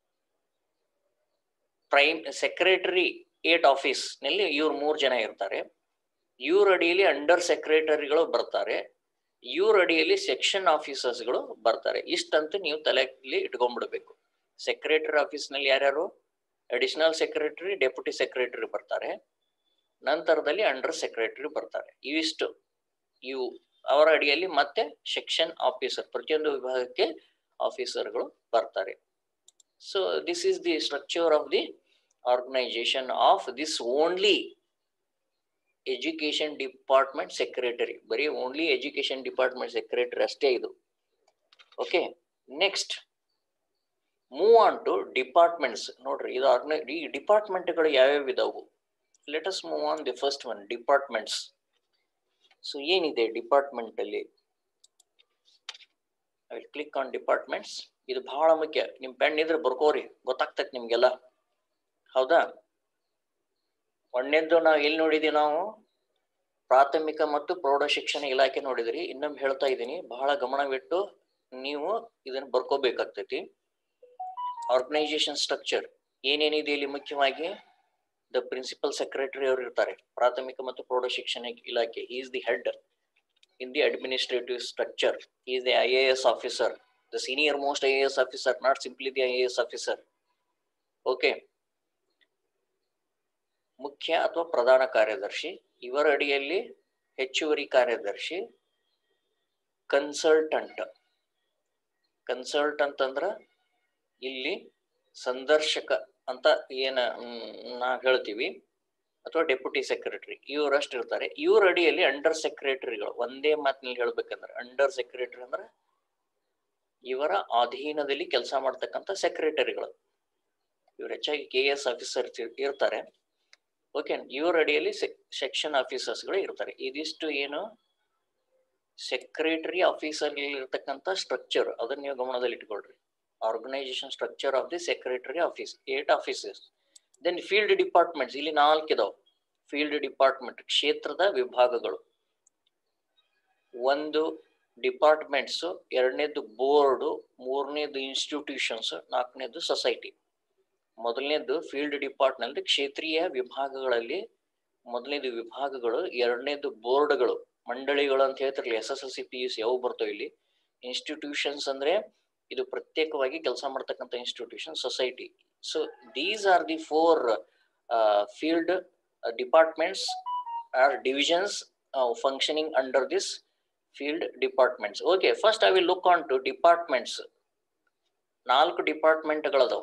ಪ್ರೈಮ್ ಸೆಕ್ರೆಟರಿ ಏಟ್ ಆಫೀಸ್ ನಲ್ಲಿ ಇವ್ರು ಮೂರು ಜನ ಇರ್ತಾರೆ. ಇವ್ರ ಅಡಿಯಲ್ಲಿ ಅಂಡರ್ ಸೆಕ್ರೆಟರಿಗಳು ಬರ್ತಾರೆ, ಇವ್ರ ಅಡಿಯಲ್ಲಿ ಸೆಕ್ಷನ್ ಆಫೀಸರ್ಸ್ಗಳು ಬರ್ತಾರೆ. ಇಷ್ಟಂತೂ ನೀವು ತಲೆಯಲ್ಲಿ ಇಟ್ಕೊಂಡ್ಬಿಡ್ಬೇಕು. ಸೆಕ್ರೆಟರಿ ಆಫೀಸ್ ನಲ್ಲಿ ಯಾರ್ಯಾರು? ಅಡಿಷನಲ್ ಸೆಕ್ರೆಟರಿ, ಡೆಪ್ಯೂಟಿ ಸೆಕ್ರೆಟರಿ ಬರ್ತಾರೆ, ನಂತರದಲ್ಲಿ ಅಂಡರ್ ಸೆಕ್ರೆಟರಿ ಬರ್ತಾರೆ. ಇವಿಷ್ಟು ಇವು ಅವರ ಅಡಿಯಲ್ಲಿ ಮತ್ತೆ ಸೆಕ್ಷನ್ ಆಫೀಸರ್, ಪ್ರತಿಯೊಂದು ವಿಭಾಗಕ್ಕೆ ಆಫೀಸರ್ಗಳು ಬರ್ತಾರೆ. So this is the structure of the organisation of this only education department secretary. ಬರೀ ಓನ್ಲಿ ಎಜುಕೇಶನ್ ಡಿಪಾರ್ಟ್ಮೆಂಟ್ ಸೆಕ್ರೆಟರಿ ಅಷ್ಟೇ ಇದು. Okay, next move on to departments. ನೋಡ್ರಿ, ಇದು ಆರ್ಗನೈ ಈ ಡಿಪಾರ್ಟ್ಮೆಂಟ್ಗಳು ಯಾವ್ಯಾವ ಇದಾವು? Let us move on the first one, departments. So ಏನಿದೆ ಡಿಪಾರ್ಟ್ಮೆಂಟ್ ಅಲ್ಲಿ? I will click on departments. ಇದು ಬಹಳ ಮುಖ್ಯ. ನಿಮ್ ಪೆನ್ ಇದ್ರೆ ಬರ್ಕೋರಿ, ಗೊತ್ತಾಗ್ತೈತೆ ನಿಮ್ಗೆಲ್ಲ. ಹೌದಾ? ಒಂದನೇದ್ದು ನಾವು ಎಲ್ಲಿ ನೋಡಿದೀವಿ? ನಾವು ಪ್ರಾಥಮಿಕ ಮತ್ತು ಪ್ರೌಢ ಶಿಕ್ಷಣ ಇಲಾಖೆ ನೋಡಿದ್ರಿ. ಇನ್ನೊಮ್ಮೆ ಹೇಳ್ತಾ ಇದ್ದೀನಿ, ಬಹಳ ಗಮನವಿಟ್ಟು ನೀವು ಇದನ್ನ ಬರ್ಕೋಬೇಕಾಗ್ತೈತಿ. ಆರ್ಗನೈಸೇಷನ್ ಸ್ಟ್ರಕ್ಚರ್ ಏನೇನಿದೆ ಇಲ್ಲಿ? ಮುಖ್ಯವಾಗಿ ದ ಪ್ರಿನ್ಸಿಪಲ್ ಸೆಕ್ರೆಟರಿ ಅವರು ಇರ್ತಾರೆ, ಪ್ರಾಥಮಿಕ ಮತ್ತು ಪ್ರೌಢ ಶಿಕ್ಷಣ ಇಲಾಖೆ. he is the head in the administrative structure. He is the I A S officer, the senior most I A S officer, not simply the I A S officer. Okay, ಮುಖ್ಯ ಅಥವಾ ಪ್ರಧಾನ ಕಾರ್ಯದರ್ಶಿ, ಇವರ ಅಡಿಯಲ್ಲಿ ಹೆಚ್ಚುವರಿ ಕಾರ್ಯದರ್ಶಿ, ಕನ್ಸಲ್ಟೆಂಟ್. ಕನ್ಸಲ್ಟೆಂಟ್ ಅಂದ್ರ ಇಲ್ಲಿ ಸಂದರ್ಶಕ ಅಂತ ಏನ ನಾ ಹೇಳ್ತೀವಿ, ಅಥವಾ ಡೆಪ್ಯೂಟಿ ಸೆಕ್ರೆಟರಿ, ಇವರಷ್ಟು ಇರ್ತಾರೆ. ಇವ್ರ ಅಡಿಯಲ್ಲಿ ಅಂಡರ್ ಸೆಕ್ರೆಟರಿಗಳು. ಒಂದೇ ಮಾತಿನಲ್ಲಿ ಹೇಳ್ಬೇಕಂದ್ರೆ ಅಂಡರ್ ಸೆಕ್ರೆಟರಿ ಅಂದ್ರೆ ಇವರ ಅಧೀನದಲ್ಲಿ ಕೆಲಸ ಮಾಡ್ತಕ್ಕಂಥ ಸೆಕ್ರೆಟರಿಗಳು. ಇವ್ರು ಹೆಚ್ಚಾಗಿ ಕೆ ಎಸ್ ಆಫೀಸರ್ ಇರ್ತಾರೆ. ಓಕೆ, ಇವ್ರ ಅಡಿಯಲ್ಲಿ ಸೆಕ್ಷನ್ ಆಫೀಸರ್ಸ್ಗಳು ಇರ್ತಾರೆ. ಇದಿಷ್ಟು ಏನು ಸೆಕ್ರೆಟರಿ ಆಫೀಸರ್ ಇರ್ತಕ್ಕಂಥ ಸ್ಟ್ರಕ್ಚರ್, ಅದನ್ನ ನೀವು ಗಮನದಲ್ಲಿ ಇಟ್ಕೊಳ್ರಿ. Organisation structure of the secretary office, at offices. Then field departments, ಇಲ್ಲಿ ನಾಲ್ಕು ಇದಾವೆ. ಫೀಲ್ಡ್ ಡಿಪಾರ್ಟ್ಮೆಂಟ್ ಕ್ಷೇತ್ರದ ವಿಭಾಗಗಳು. ಒಂದು ಡಿಪಾರ್ಟ್ಮೆಂಟ್ಸ್, ಎರಡನೇದು ಬೋರ್ಡು, ಮೂರನೇದು ಇನ್ಸ್ಟಿಟ್ಯೂಷನ್ಸ್, ನಾಲ್ಕನೇದು ಸೊಸೈಟಿ. ಮೊದಲನೇದು ಫೀಲ್ಡ್ ಡಿಪಾರ್ಟ್ಮೆಂಟ್ ಕ್ಷೇತ್ರೀಯ ವಿಭಾಗಗಳಲ್ಲಿ ಮೊದಲನೇದು ವಿಭಾಗಗಳು, ಎರಡನೇದು ಬೋರ್ಡ್ಗಳು, ಮಂಡಳಿಗಳು ಅಂತ ಹೇಳ್ತಿರ್ಲಿ, S S L C P U C ಅವು ಬರ್ತವೆ ಇಲ್ಲಿ. ಇನ್ಸ್ಟಿಟ್ಯೂಷನ್ಸ್ ಅಂದ್ರೆ ಇದು ಪ್ರತ್ಯೇಕವಾಗಿ ಕೆಲಸ ಮಾಡ್ತಕ್ಕಂಥ institution. Society. So these are the four field departments or divisions functioning under this field departments. Okay, first I will look on to departments. ನಾಲ್ಕು ಡಿಪಾರ್ಟ್ಮೆಂಟ್ಗಳದಾವು.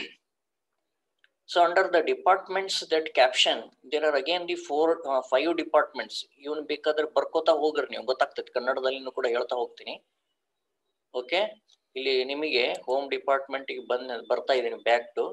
So under the departments that caption, there are again the four, uh, five departments. ಇವನ್ ಬೇಕಾದ್ರೆ ಬರ್ಕೋತಾ ಹೋಗ್ರಿ, ನೀವು ಗೊತ್ತಾಗ್ತದೆ. ಕನ್ನಡದಲ್ಲಿನೂ ಕೂಡ ಹೇಳ್ತಾ ಹೋಗ್ತೀನಿ. ಓಕೆ, ಇಲ್ಲಿ ನಿಮಗೆ ಹೋಮ್ ಡಿಪಾರ್ಟ್ಮೆಂಟ್ ಬಂದ್ ಬರ್ತಾ ಇದ್ದೀನಿ. ಬ್ಯಾಕ್ ಟು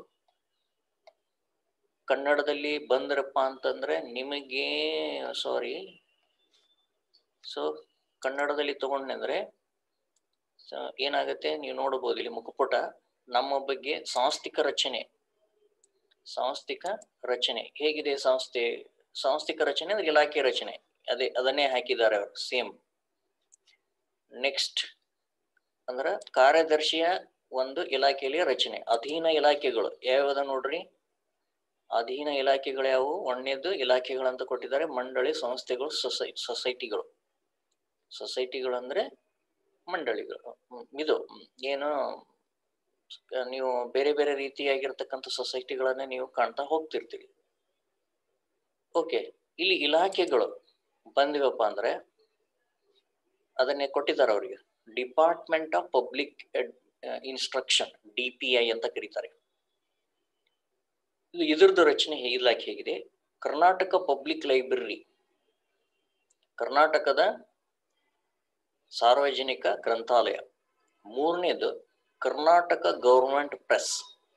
ಕನ್ನಡದಲ್ಲಿ ಬಂದ್ರಪ್ಪ ಅಂತಂದ್ರೆ ನಿಮಗೆ ಸಾರಿ. ಸೊ ಕನ್ನಡದಲ್ಲಿ ತಗೊಂಡ್ರೆ ಏನಾಗುತ್ತೆ ನೀವು ನೋಡಬಹುದು ಇಲ್ಲಿ ಮುಖಪುಟ. ನಮ್ಮ ಬಗ್ಗೆ ಸಾಂಸ್ಥಿಕ ರಚನೆ. ಸಾಂಸ್ಥಿಕ ರಚನೆ ಹೇಗಿದೆ? ಸಂಸ್ಥೆ ಸಾಂಸ್ಥಿಕ ರಚನೆ ಅಂದ್ರೆ ಇಲಾಖೆ ರಚನೆ, ಅದೇ ಅದನ್ನೇ ಹಾಕಿದ್ದಾರೆ ಅವರು ಸೇಮ್. ನೆಕ್ಸ್ಟ್ ಅಂದ್ರ ಕಾರ್ಯದರ್ಶಿಯ ಒಂದು ಇಲಾಖೆಯಲ್ಲಿ ರಚನೆ. ಅಧೀನ ಇಲಾಖೆಗಳು ಯಾವ್ಯಾವ ನೋಡ್ರಿ? ಅಧೀನ ಇಲಾಖೆಗಳು ಯಾವುವು? ಒಂದನೇದು ಇಲಾಖೆಗಳಂತ ಕೊಟ್ಟಿದ್ದಾರೆ, ಮಂಡಳಿ, ಸಂಸ್ಥೆಗಳು, ಸೊಸೈ ಸೊಸೈಟಿಗಳು. ಸೊಸೈಟಿಗಳು ಅಂದ್ರೆ ಮಂಡಳಿಗಳು. ಇದು ಏನು ನೀವು ಬೇರೆ ಬೇರೆ ರೀತಿಯಾಗಿರ್ತಕ್ಕಂಥ ಸೊಸೈಟಿಗಳನ್ನ ನೀವು ಕಾಣ್ತಾ ಹೋಗ್ತಿರ್ತೀವಿ. ಓಕೆ, ಇಲ್ಲಿ ಇಲಾಖೆಗಳು ಬಂದಿವಪ್ಪ ಅಂದ್ರೆ ಅದನ್ನೇ ಕೊಟ್ಟಿದ್ದಾರೆ ಅವರಿಗೆ. Department of public instruction, D P I ಅಂತ ಕರೀತಾರೆ. ಇದು ಇದರದ್ದು ರಚನೆ ಇಲಾಖೆ ಹೇಗಿದೆ. ಕರ್ನಾಟಕ ಪಬ್ಲಿಕ್ ಲೈಬ್ರರಿ, ಕರ್ನಾಟಕದ ಸಾರ್ವಜನಿಕ ಗ್ರಂಥಾಲಯ. ಮೂರನೇದು ಕರ್ನಾಟಕ ಗವರ್ಮೆಂಟ್ ಪ್ರೆಸ್,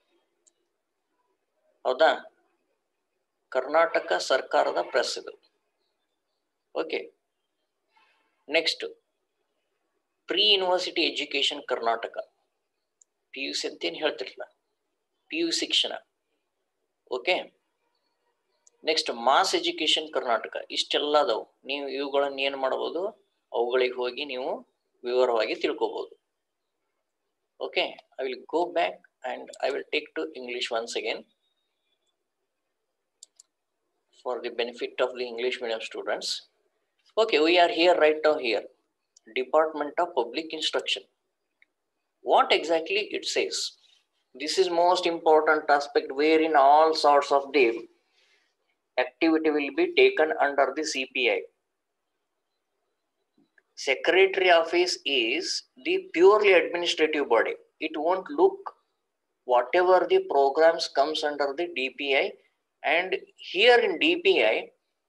ಹೌದಾ, ಕರ್ನಾಟಕ ಸರ್ಕಾರದ ಪ್ರೆಸ್ ಇದು. Okay, next pre university education Karnataka, P U C ಅಂತೇನು ಹೇಳ್ತಿರಲ್ಲ, ಪಿ ಯು ಶಿಕ್ಷಣ. Okay, next mass education Karnataka. ಇಷ್ಟೆಲ್ಲ ಅದಾವು. ನೀವು ಇವುಗಳನ್ನು ಏನು ಮಾಡಬಹುದು, ಅವುಗಳಿಗೆ ಹೋಗಿ ನೀವು ವಿವರವಾಗಿ ತಿಳ್ಕೋಬಹುದು. Okay, I will go back and I will take to English once again for the benefit of the English medium students. Okay, we are here right now here. Department of Public Instruction. What exactly it says? This is most important aspect wherein all sorts of the activity will be taken under the C P I. Secretary office is the purely administrative body. It won't look whatever the programs comes under the D P I. And here in D P I,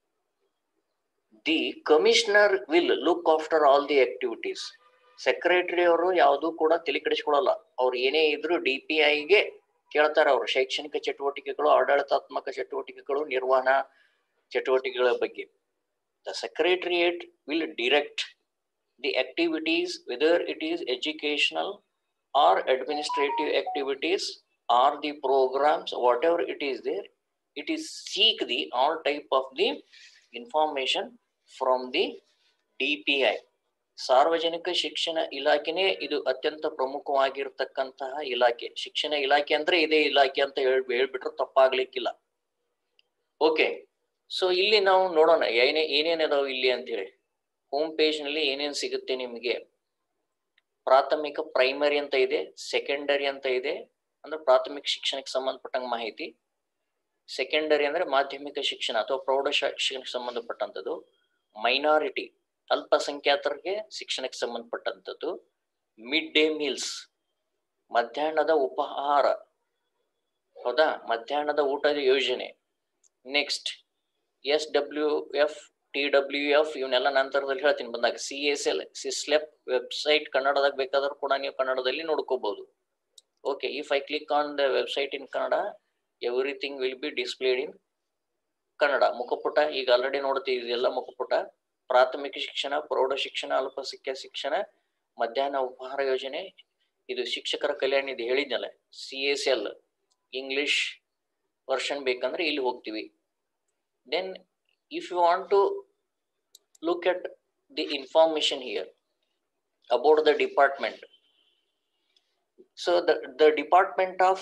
the commissioner will look after all the activities. Secretary ಅವರು ಯಾವುದು ಕೂಡ ತಲೆ ಕೆಡಿಸ್ಕೊಳ್ಳಲ್ಲ. ಅವ್ರು ಏನೇ ಇದ್ರು ಡಿ ಪಿ ಐಗೆ ಕೇಳ್ತಾರೆ. ಅವರು ಶೈಕ್ಷಣಿಕ ಚಟುವಟಿಕೆಗಳು, ಆಡಳಿತಾತ್ಮಕ ಚಟುವಟಿಕೆಗಳು, ನಿರ್ವಹಣಾ ಚಟುವಟಿಕೆಗಳ ಬಗ್ಗೆ. The secretariat will direct the activities, whether it is educational or administrative activities or the programs, whatever it is there. It is seek the all type of the information from the D P I. ಸಾರ್ವಜನಿಕ ಶಿಕ್ಷಣ ಇಲಾಖೆನೇ ಇದು ಅತ್ಯಂತ ಪ್ರಮುಖವಾಗಿರ್ತಕ್ಕಂತಹ ಇಲಾಖೆ. ಶಿಕ್ಷಣ ಇಲಾಖೆ ಅಂದ್ರೆ ಇದೇ ಇಲಾಖೆ ಅಂತ ಹೇಳಿ ಹೇಳ್ಬಿಟ್ರೆ ತಪ್ಪಾಗ್ಲಿಕ್ಕಿಲ್ಲ. ಓಕೆ, ಸೊ ಇಲ್ಲಿ ನಾವು ನೋಡೋಣ ಏನೇ ಏನೇನ್ ಅದಾವ ಇಲ್ಲಿ ಅಂತೇಳಿ. ಹೋಮ್ ಪೇಜ್ ನಲ್ಲಿ ಏನೇನ್ ಸಿಗುತ್ತೆ ನಿಮಗೆ. ಪ್ರಾಥಮಿಕ ಪ್ರೈಮರಿ ಅಂತ ಇದೆ, ಸೆಕೆಂಡರಿ ಅಂತ ಇದೆ, ಅಂದ್ರೆ ಪ್ರಾಥಮಿಕ ಶಿಕ್ಷಣಕ್ಕೆ ಸಂಬಂಧಪಟ್ಟಂಗ ಮಾಹಿತಿ. ಸೆಕೆಂಡರಿ ಅಂದ್ರೆ ಮಾಧ್ಯಮಿಕ ಶಿಕ್ಷಣ ಅಥವಾ ಪ್ರೌಢ ಶಿಕ್ಷಣಕ್ಕೆ ಸಂಬಂಧಪಟ್ಟಂಥದ್ದು. ಮೈನಾರಿಟಿ, ಅಲ್ಪಸಂಖ್ಯಾತರಿಗೆ ಶಿಕ್ಷಣಕ್ಕೆ ಸಂಬಂಧಪಟ್ಟಂಥದ್ದು. ಮಿಡ್ ಡೇ ಮೀಲ್ಸ್, ಮಧ್ಯಾಹ್ನದ ಉಪಹಾರ, ಹೌದಾ, ಮಧ್ಯಾಹ್ನದ ಊಟದ ಯೋಜನೆ. Next S W F, T W F, ಇವನ್ನೆಲ್ಲ ನಂತರದಲ್ಲಿ ಹೇಳ್ತೀನಿ ಬಂದಾಗ. ಸಿ ಎಸ್ ಎಲ್, ಸಿಸ್ಲೆಪ್ ವೆಬ್ಸೈಟ್ ಕನ್ನಡದಾಗ ಬೇಕಾದ್ರೂ ಕೂಡ ನೀವು ಕನ್ನಡದಲ್ಲಿ ನೋಡ್ಕೋಬಹುದು. Okay, if I click on the website in Kannada, everything will be displayed in Kannada. ಮುಖಪುಟ ಈಗ ಆಲ್ರೆಡಿ ನೋಡ್ತೀವಿ, ಇದೆಲ್ಲ ಮುಖಪುಟ. ಪ್ರಾಥಮಿಕ ಶಿಕ್ಷಣ, ಪ್ರೌಢ ಶಿಕ್ಷಣ, ಅಲ್ಪಸಂಖ್ಯಾತ ಶಿಕ್ಷಣ, ಮಧ್ಯಾಹ್ನ ಉಪಹಾರ ಯೋಜನೆ, ಇದು ಶಿಕ್ಷಕರ ಕಲ್ಯಾಣ ಇದು ಹೇಳಿದ್ನಲ್ಲ. C S L English version ಬೇಕಂದ್ರೆ ಇಲ್ಲಿ ಹೋಗ್ತೀವಿ. Then if you want to look at the information here about the department. So the the department of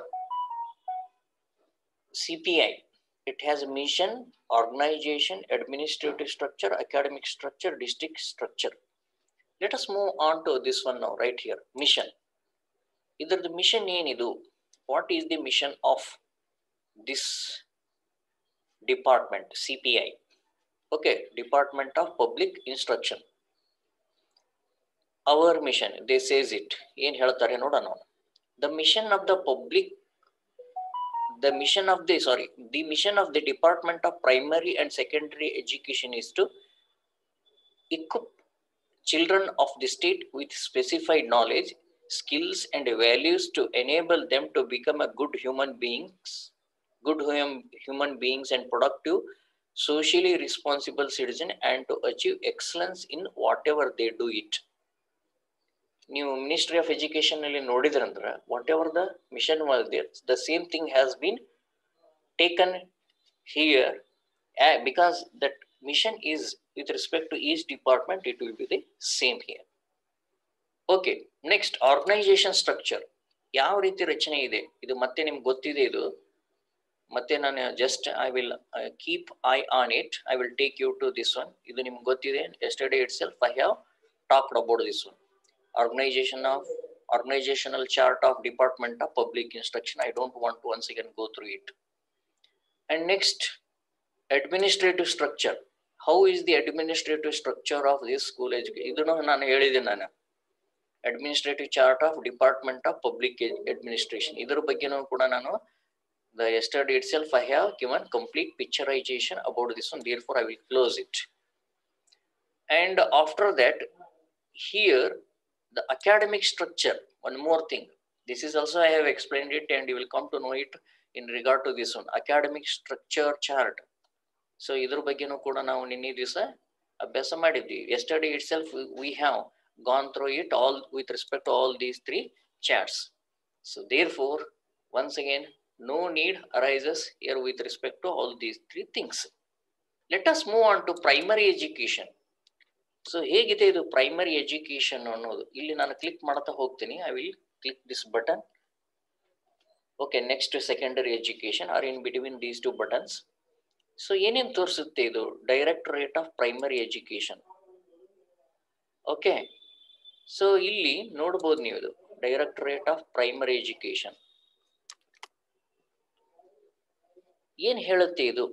C P I, it has a mission, organization, administrative structure, academic structure, district structure. Let us move on to this one now, right here. Mission. Either the mission enidu. What is the mission of this department, C P I? Okay, Department of Public Instruction. Our mission, they says it. Yen ಹೇಳ್ತಾರೆ ನೋಡೋಣ. The mission of the public The mission of the sorry the mission of the Department of Primary and Secondary Education is to equip children of the state with specified knowledge, skills and values to enable them to become a good human beings, good hum, human beings and productive, socially responsible citizen, and to achieve excellence in whatever they do it. ನೀವು ಮಿನಿಸ್ಟ್ರಿ ಆಫ್ ಎಜುಕೇಶನ್ ನಲ್ಲಿ ನೋಡಿದ್ರಂದ್ರ whatever the mission was there, the same thing has been taken here, because that mission is with respect to each department it will be the same here. Okay, next organisation structure ಯಾವ ರೀತಿ ರಚನೆ ಇದೆ ಇದು ಮತ್ತೆ ನಿಮ್ಗೆ ಗೊತ್ತಿದೆ. ಇದು ಮತ್ತೆ ನಾನು just I will keep eye on it, I will take you to this one. ಇದು ನಿಮ್ಗೆ ಗೊತ್ತಿದೆ. Yesterday itself I have talked about this one. Organization of organizational chart of Department of Public Instruction. I don't want to once again go through it. And next, administrative structure. How is the administrative structure of this school education? Idunu nanu helidene nanu. Administrative chart of Department of Public Administration. Idರ ಬಗ್ಗೆನೂ ಕೂಡ ನಾನು The yesterday itself I have given complete picturization about this one, therefore I will close it. And after that, here the academic structure, one more thing, this is also I have explained it and you will come to know it in regard to this one, academic structure chart. So ಇದ್ರ ಬಗ್ಗೆನೂ ಕೂಡ ನಾವು ನಿನ್ನೆ ದಿವಸ ಅಭ್ಯಾಸ ಮಾಡಿದ್ವಿ. Yesterday itself we have gone through it all with respect to all these three charts. So therefore once again no need arises here with respect to all these three things. Let us move on to primary education. So ಹೇಗಿದೆ ಇದು ಪ್ರೈಮರಿ ಎಜುಕೇಶನ್ ಅನ್ನೋದು, ಇಲ್ಲಿ ನಾನು ಕ್ಲಿಕ್ ಮಾಡ್ತಾ ಹೋಗ್ತೀನಿ. I will click this button. Okay, next secondary education or in between these two buttons. So ಏನೇನು ತೋರಿಸುತ್ತೆ ಇದು? Directorate of primary education. Okay, so ಇಲ್ಲಿ ನೋಡ್ಬೋದು ನೀವು ಇದು ಡೈರೆಕ್ಟರೇಟ್ ಆಫ್ ಪ್ರೈಮರಿ ಎಜುಕೇಶನ್ ಏನ್ ಹೇಳುತ್ತೆ ಇದು?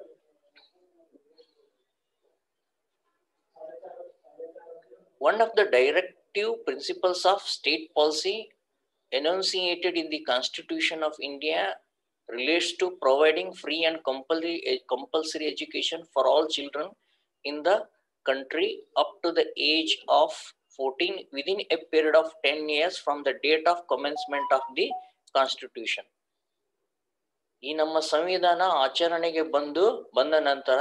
One of the directive principles of state policy enunciated in the Constitution of India relates to providing free and compulsory, compulsory education for all children in the country up to the age of fourteen within a period of ten years from the date of commencement of the Constitution. ಈ ನಮ್ಮ ಸಂವಿಧಾನ ಆಚರಣೆಗೆ ಬಂದು ಬಂದ ನಂತರ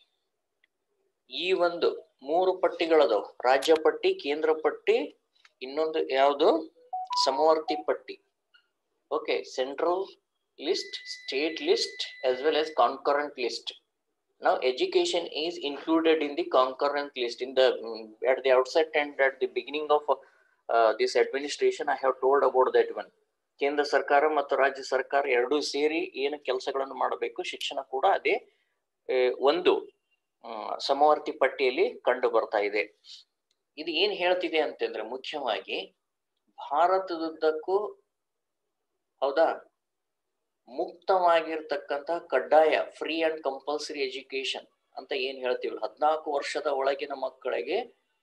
ಈ ಒಂದು ಮೂರು ಪಟ್ಟಿಗಳದವು, ರಾಜ್ಯ ಪಟ್ಟಿ, ಕೇಂದ್ರ ಪಟ್ಟಿ, ಇನ್ನೊಂದು ಯಾವುದು ಸಮವರ್ತಿ ಪಟ್ಟಿ. Okay, central list, state list as well as concurrent list. Now education is included in the concurrent list. In the at the outset and at the beginning of uh, this administration I have told about that one. ಕೇಂದ್ರ ಸರ್ಕಾರ ಮತ್ತು ರಾಜ್ಯ ಸರ್ಕಾರ ಎರಡೂ ಸೇರಿ ಏನು ಕೆಲಸಗಳನ್ನು ಮಾಡಬೇಕು, ಶಿಕ್ಷಣ ಕೂಡ ಅದೇ ಒಂದು ಸಮವರ್ತಿ ಪಟ್ಟಿಯಲ್ಲಿ ಕಂಡು ಬರ್ತಾ ಇದೆ. ಇದು ಏನ್ ಹೇಳ್ತಿದೆ ಅಂತಂದ್ರೆ ಮುಖ್ಯವಾಗಿ ಭಾರತದುದ್ದಕ್ಕೂ ಹೌದಾ ಮುಕ್ತವಾಗಿರ್ತಕ್ಕಂಥ ಕಡ್ಡಾಯ ಫ್ರೀ ಅಂಡ್ ಕಂಪಲ್ಸರಿ ಎಜುಕೇಶನ್ ಅಂತ ಏನ್ ಹೇಳ್ತೀವಿ, ಹದಿನಾಲ್ಕು ವರ್ಷದ ಒಳಗಿನ ಮಕ್ಕಳಿಗೆ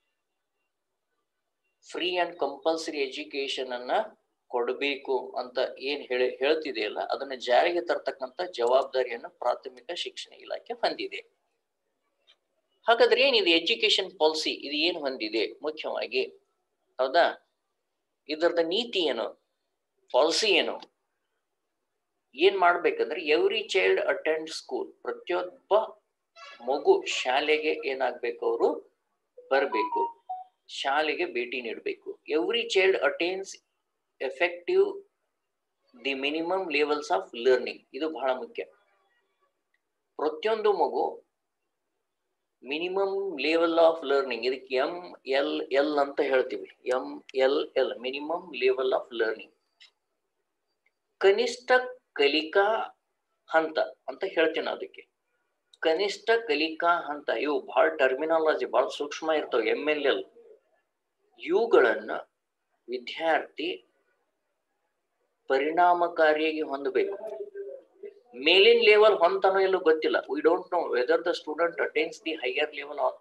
ಫ್ರೀ ಅಂಡ್ ಕಂಪಲ್ಸರಿ ಎಜುಕೇಶನ್ ಅನ್ನ ಕೊಡಬೇಕು ಅಂತ ಏನ್ ಹೇಳಿ ಹೇಳ್ತಿದೆಯಲ್ಲ, ಅದನ್ನ ಜಾರಿಗೆ ತರ್ತಕ್ಕಂಥ ಜವಾಬ್ದಾರಿಯನ್ನು ಪ್ರಾಥಮಿಕ ಶಿಕ್ಷಣ ಇಲಾಖೆ ಹೊಂದಿದೆ. ಹಾಗಾದ್ರೆ ಏನಿದೆ ಎಜುಕೇಶನ್ ಪಾಲಿಸಿ, ಇದು ಏನು ಹೊಂದಿದೆ ಮುಖ್ಯವಾಗಿ ಹೌದಾ, ಇದರದ ನೀತಿ ಏನು, ಪಾಲಿಸಿ ಏನು, ಏನ್ ಮಾಡ್ಬೇಕಂದ್ರೆ ಎವ್ರಿ ಚೈಲ್ಡ್ ಅಟೆಂಡ್ ಸ್ಕೂಲ್, ಪ್ರತಿಯೊಬ್ಬ ಮಗು ಶಾಲೆಗೆ ಏನಾಗ್ಬೇಕು, ಅವರು ಬರಬೇಕು, ಶಾಲೆಗೆ ಭೇಟಿ ನೀಡಬೇಕು. Every child attains effective the minimum levels of learning, ಇದು ಬಹಳ ಮುಖ್ಯ. ಪ್ರತಿಯೊಂದು ಮಗು ಮಿನಿಮಮ್ ಲೆವೆಲ್ ಆಫ್ ಲರ್ನಿಂಗ್, ಇದಕ್ಕೆ ಎಂ ಎಲ್ ಎಲ್ ಅಂತ ಹೇಳ್ತೀವಿ, M L L minimum level of learning, ಕನಿಷ್ಠ ಕಲಿಕಾ ಹಂತ ಅಂತ ಹೇಳ್ತೀವಿ ನಾವು ಅದಕ್ಕೆ. ಕನಿಷ್ಠ ಕಲಿಕಾ ಹಂತ, ಇವು ಬಹಳ ಟರ್ಮಿನಾಲಜಿ ಬಹಳ ಸೂಕ್ಷ್ಮ ಇರ್ತವೆ. ಎಂ ಎಲ್ ಎಲ್ ಇವುಗಳನ್ನ ವಿದ್ಯಾರ್ಥಿ ಪರಿಣಾಮಕಾರಿಯಾಗಿ ಹೊಂದಬೇಕು. ಮೇಲಿನ ಲೆವೆಲ್ ಹೊಂತಾನೋ ಎಲ್ಲೋ ಗೊತ್ತಿಲ್ಲ, we don't know whether the student attains the higher level or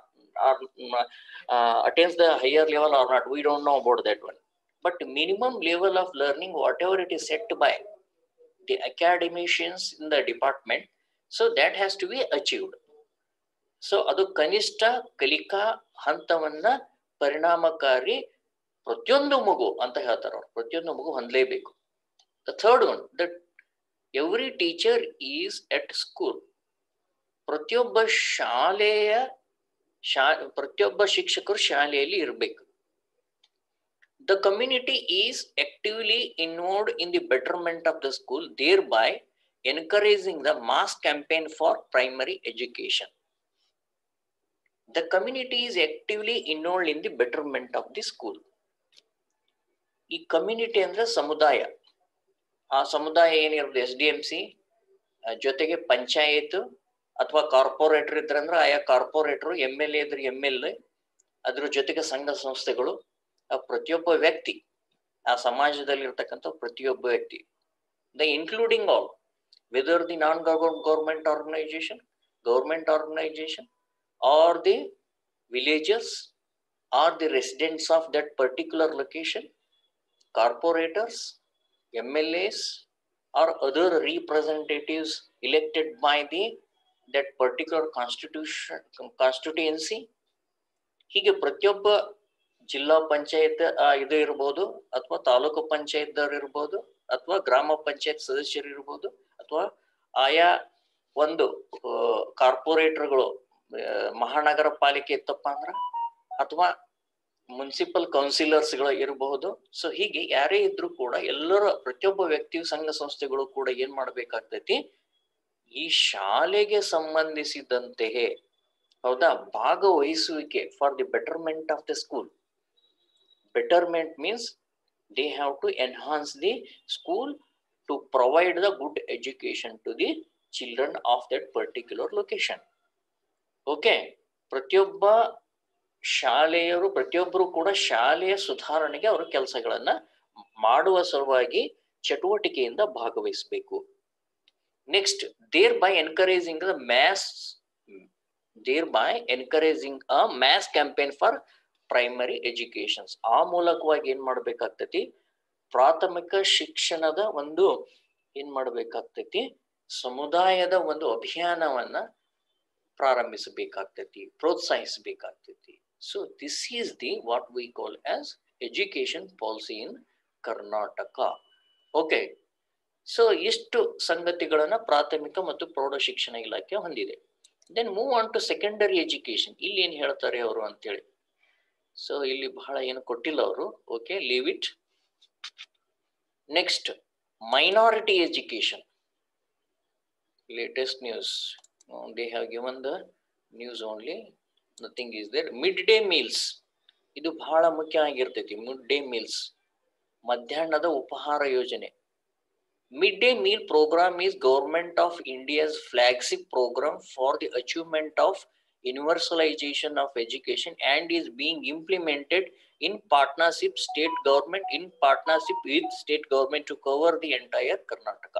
attains the higher level or not, we don't know about that one. But minimum level of learning whatever it is set by the academicians in the department, so that has to be achieved. So ಅದು ಕನಿಷ್ಠ ಕಲಿಕಾ ಹಂತವನ್ನ ಪರಿಣಾಮಕಾರಿ ಪ್ರತಿಯೊಂದು ಮಗು ಅಂತ ಹೇಳ್ತಾರೆ ಅವ್ರು, ಪ್ರತಿಯೊಂದು ಮಗು ಹೊಂದಲೇಬೇಕು. The third one, that every teacher is at school, ಪ್ರತಿಯೊಬ್ಬ ಶಾಲೆಯ ಶಾ ಪ್ರತಿಯೊಬ್ಬ ಶಿಕ್ಷಕರು ಶಾಲೆಯಲ್ಲಿ ಇರಬೇಕು. The community is actively involved in the betterment of the school, thereby encouraging the mass campaign for primary education. The community is actively involved in the betterment of the school. ಈ ಕಮ್ಯುನಿಟಿ ಅಂದ್ರೆ ಸಮುದಾಯ. ಆ ಸಮುದಾಯ ಏನಿರುತ್ತೆ, ಎಸ್ ಡಿ ಎಂ ಸಿ ಜೊತೆಗೆ ಪಂಚಾಯತ್ ಅಥವಾ ಕಾರ್ಪೊರೇಟರ್ ಇದ್ರಂದ್ರೆ ಆಯಾ ಕಾರ್ಪೊರೇಟರ್, ಎಮ್ ಎಲ್ ಎ ಇದ್ರೆ ಎಮ್ ಎಲ್ ಎ, ಅದ್ರ ಜೊತೆಗೆ ಸಂಘ ಸಂಸ್ಥೆಗಳು, ಆ ಪ್ರತಿಯೊಬ್ಬ ವ್ಯಕ್ತಿ, ಆ ಸಮಾಜದಲ್ಲಿ ಇರ್ತಕ್ಕಂಥ ಪ್ರತಿಯೊಬ್ಬ ವ್ಯಕ್ತಿ, the including all whether the non government organisation, government organisation, or the villagers or the residents of that particular location, corporators, M L As, or other representatives elected by the that particular constitution constituency. ಹೀಗೆ ಪ್ರತಿಯೊಬ್ಬ ಜಿಲ್ಲಾ ಪಂಚಾಯತ್ ಇದು ಇರ್ಬೋದು, ಅಥವಾ ತಾಲೂಕು ಪಂಚಾಯತ್ದವ್ರು ಇರ್ಬೋದು, ಅಥವಾ ಗ್ರಾಮ ಪಂಚಾಯತ್ ಸದಸ್ಯರು ಇರ್ಬೋದು, ಅಥವಾ ಆಯಾ ಒಂದು ಕಾರ್ಪೊರೇಟರ್ಗಳು, ಮಹಾನಗರ ಪಾಲಿಕೆ ಇತ್ತಪ್ಪ ಅಂದ್ರ, ಅಥವಾ ಮುನ್ಸಿಪಲ್ ಕೌನ್ಸಿಲರ್ಸ್ಗಳು ಇರಬಹುದು. ಸೊ ಹೀಗೆ ಯಾರೇ ಇದ್ರು ಕೂಡ ಎಲ್ಲರ ಪ್ರತಿಯೊಬ್ಬ ವ್ಯಕ್ತಿಯು ಸಂಘ ಸಂಸ್ಥೆಗಳು ಕೂಡ ಏನ್ ಮಾಡ್ಬೇಕಾಗ್ತೈತಿ, ಈ ಶಾಲೆಗೆ ಸಂಬಂಧಿಸಿದಂತೆಯೇ ಹೌದಾ ಭಾಗವಹಿಸುವಿಕೆ for the betterment of the school. Betterment means they have to enhance the school to provide the good education to the children of that particular location. Okay, ಪ್ರತಿಯೊಬ್ಬ ಶಾಲೆಯರು ಪ್ರತಿಯೊಬ್ಬರು ಕೂಡ ಶಾಲೆಯ ಸುಧಾರಣೆಗೆ ಅವರ ಕೆಲಸಗಳನ್ನ ಮಾಡುವ ಸಲುವಾಗಿ ಚಟುವಟಿಕೆಯಿಂದ ಭಾಗವಹಿಸಬೇಕು. Next, thereby encouraging the mass thereby encouraging a mass campaign for primary educations. ಆ ಮೂಲಕವಾಗಿ ಏನ್ ಮಾಡ್ಬೇಕಾಗ್ತೈತಿ, ಪ್ರಾಥಮಿಕ ಶಿಕ್ಷಣದ ಒಂದು ಏನ್ ಮಾಡ್ಬೇಕಾಗ್ತೈತಿ, ಸಮುದಾಯದ ಒಂದು ಅಭಿಯಾನವನ್ನ ಪ್ರಾರಂಭಿಸಬೇಕಾಗ್ತೈತಿ, ಪ್ರೋತ್ಸಾಹಿಸಬೇಕಾಗ್ತೈತಿ. So this is the what we call as education policy in Karnataka. Okay, so ಇಷ್ಟು ಸಂಗತಿಗಳನ್ನ ಪ್ರಾಥಮಿಕ ಮತ್ತು ಪ್ರೌಢ ಶಿಕ್ಷಣ ಇಲಾಖೆ ಹೊಂದಿದೆ. Then move on to secondary education. ಇಲ್ಲಿ ಏನ್ ಹೇಳ್ತಾರೆ ಅವರು ಅಂತೇಳಿ, ಸೊ ಇಲ್ಲಿ ಬಹಳ ಏನು ಕೊಟ್ಟಿಲ್ಲ ಅವರು. Okay, leave it. Next, minority education. latest news, uh, they have given the news only, nothing is there. Midday meals, ಇದು ಬಹಳ ಮುಖ್ಯ ಆಗಿರ್ತೈತಿ. ಮಿಡ್ ಡೇ ಮೀಲ್ಸ್, ಮಧ್ಯಾಹ್ನದ ಉಪಹಾರ ಯೋಜನೆ. Mid day meal programme is government of India's flagship programme for the achievement of universalization of education and is being implemented in partnership state government in partnership with state government to cover the entire Karnataka.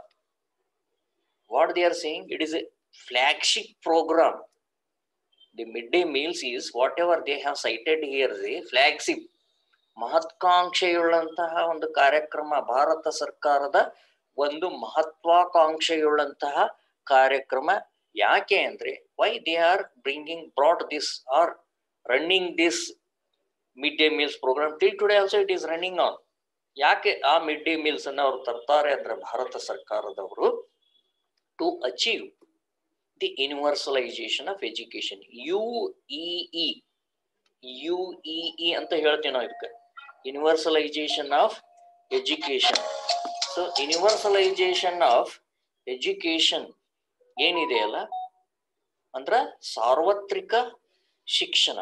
What they are saying, it is a flagship program. The midday meals is whatever they have cited here, the flagship ಮಹತ್ವಾಕಾಂಕ್ಷೆಯುಳ್ಳಂತಹ ಒಂದು ಕಾರ್ಯಕ್ರಮ, ಭಾರತ ಸರ್ಕಾರದ ಒಂದು ಮಹತ್ವಾಕಾಂಕ್ಷೆಯುಳ್ಳಂತಹ ಕಾರ್ಯಕ್ರಮ. ಯಾಕೆ ಅಂದ್ರೆ, why they are bringing brought this are running this mid day meals programme till today also it is running on. ಯಾಕೆ ಆ ಮಿಡ್ ಡೇ ಮೀಲ್ಸ್ ಅನ್ನ ಅವ್ರು ತರ್ತಾರೆ ಅಂದ್ರೆ, ಭಾರತ ಸರ್ಕಾರದವರು to achieve the universalisation of education, U E E U E E ಅಂತ ಹೇಳ್ತೀವಿ ನಾವು ಇದಕ್ಕೆ, universalisation of education. So universalisation of education ಏನಿದೆ ಅಲ್ಲ ಅಂದ್ರ ಸಾರ್ವತ್ರಿಕ ಶಿಕ್ಷಣ.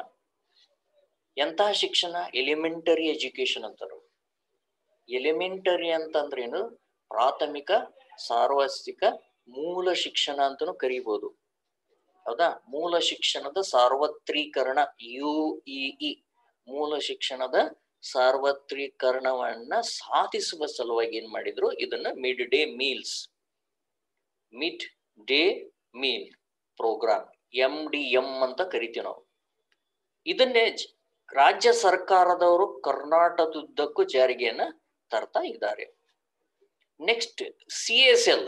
ಎಂತಹ ಶಿಕ್ಷಣ? ಎಲಿಮೆಂಟರಿ ಎಜುಕೇಶನ್ ಅಂತಾರ. ಎಲಿಮೆಂಟರಿ ಅಂತಂದ್ರೇನು? ಪ್ರಾಥಮಿಕ, ಸಾರ್ವತ್ರಿಕ, ಮೂಲ ಶಿಕ್ಷಣ ಅಂತನೂ ಕರೀಬಹುದು. ಹೌದಾ? ಮೂಲ ಶಿಕ್ಷಣದ ಸಾರ್ವತ್ರೀಕರಣ, ಯು ಇ ಇ, ಮೂಲ ಶಿಕ್ಷಣದ ಸಾರ್ವತ್ರೀಕರಣವನ್ನ ಸಾಧಿಸುವ ಸಲುವಾಗಿ ಏನ್ ಮಾಡಿದ್ರು, ಇದನ್ನ mid day meals, mid day meal programme, M D M ಅಂತ ಕರಿತೀವಿ ನಾವು. ಇದನ್ನೇ ರಾಜ್ಯ ಸರ್ಕಾರದವರು ಕರ್ನಾಟಕದುದ್ದಕ್ಕೂ ಜಾರಿಗೆಯನ್ನ ತರ್ತಾ ಇದ್ದಾರೆ. Next, C A cell,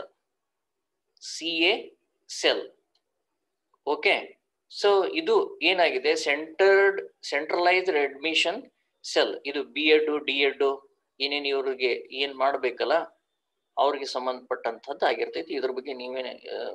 C A cell. Okay, so ಇದು ಏನಾಗಿದೆ, ಸೆಂಟರ್ಡ್ ಸೆಂಟ್ರಲೈಸ್ಡ್ ಅಡ್ಮಿಷನ್ ಸೆಲ್. ಇದು ಬಿ ಎಡ್ ಡಿ ಎಡ್ ಏನೇನು ಇವ್ರಿಗೆ ಏನ್ ಮಾಡ್ಬೇಕಲ್ಲ ಅವ್ರಿಗೆ ಸಂಬಂಧಪಟ್ಟಂತದ್ದು ಆಗಿರ್ತೈತಿ. ಇದ್ರ ಬಗ್ಗೆ ನೀವೇನೆ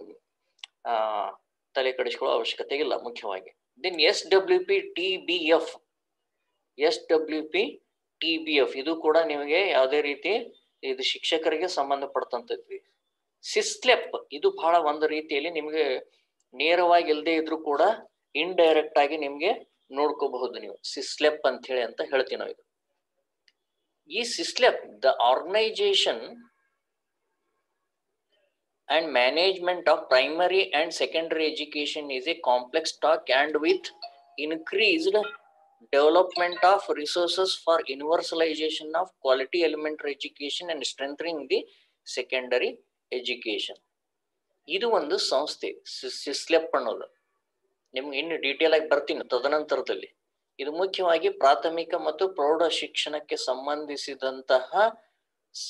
ಆ ತಲೆ ಕೆಡಿಸ್ಕೊಳ್ಳೋ ಅವಶ್ಯಕತೆ ಇಲ್ಲ ಮುಖ್ಯವಾಗಿ. Then S W P T B F, S W P T B F ಇದು ಕೂಡ ನಿಮಗೆ ಯಾವುದೇ ರೀತಿ ಇದು ಶಿಕ್ಷಕರಿಗೆ ಸಂಬಂಧಪಟ್ಟಂತದ್ವಿ. ಸಿಸ್ಲೆಪ್ ಇದು ಬಹಳ ಒಂದು ರೀತಿಯಲ್ಲಿ ನಿಮಗೆ ನೇರವಾಗಿ ಇಲ್ಲದೆ ಇದ್ರು ಕೂಡ ಇಂಡೈರೆಕ್ಟ್ ಆಗಿ ನಿಮ್ಗೆ ನೋಡ್ಕೋಬಹುದು ನೀವು. ಸಿಸ್ಲೆಪ್ ಅಂತ ಹೇಳಿ ಅಂತ ಹೇಳ್ತೀವಿ ನಾವು. ಇದು ಈ CISLEP, the organisation and management of primary and secondary education is a complex task, and with increased development of resources for universalization of quality elementary education and strengthening the secondary education. ಇದು ಒಂದು ಸಂಸ್ಥೆ ಸಿಸ್ಲೆಪ್ ಅನ್ನೋದು. ನಿಮ್ಗೆ ಇನ್ನು ಡೀಟೇಲ್ ಆಗಿ ಬರ್ತೀನಿ ತದನಂತರದಲ್ಲಿ. ಇದು ಮುಖ್ಯವಾಗಿ ಪ್ರಾಥಮಿಕ ಮತ್ತು ಪ್ರೌಢ ಶಿಕ್ಷಣಕ್ಕೆ ಸಂಬಂಧಿಸಿದಂತಹ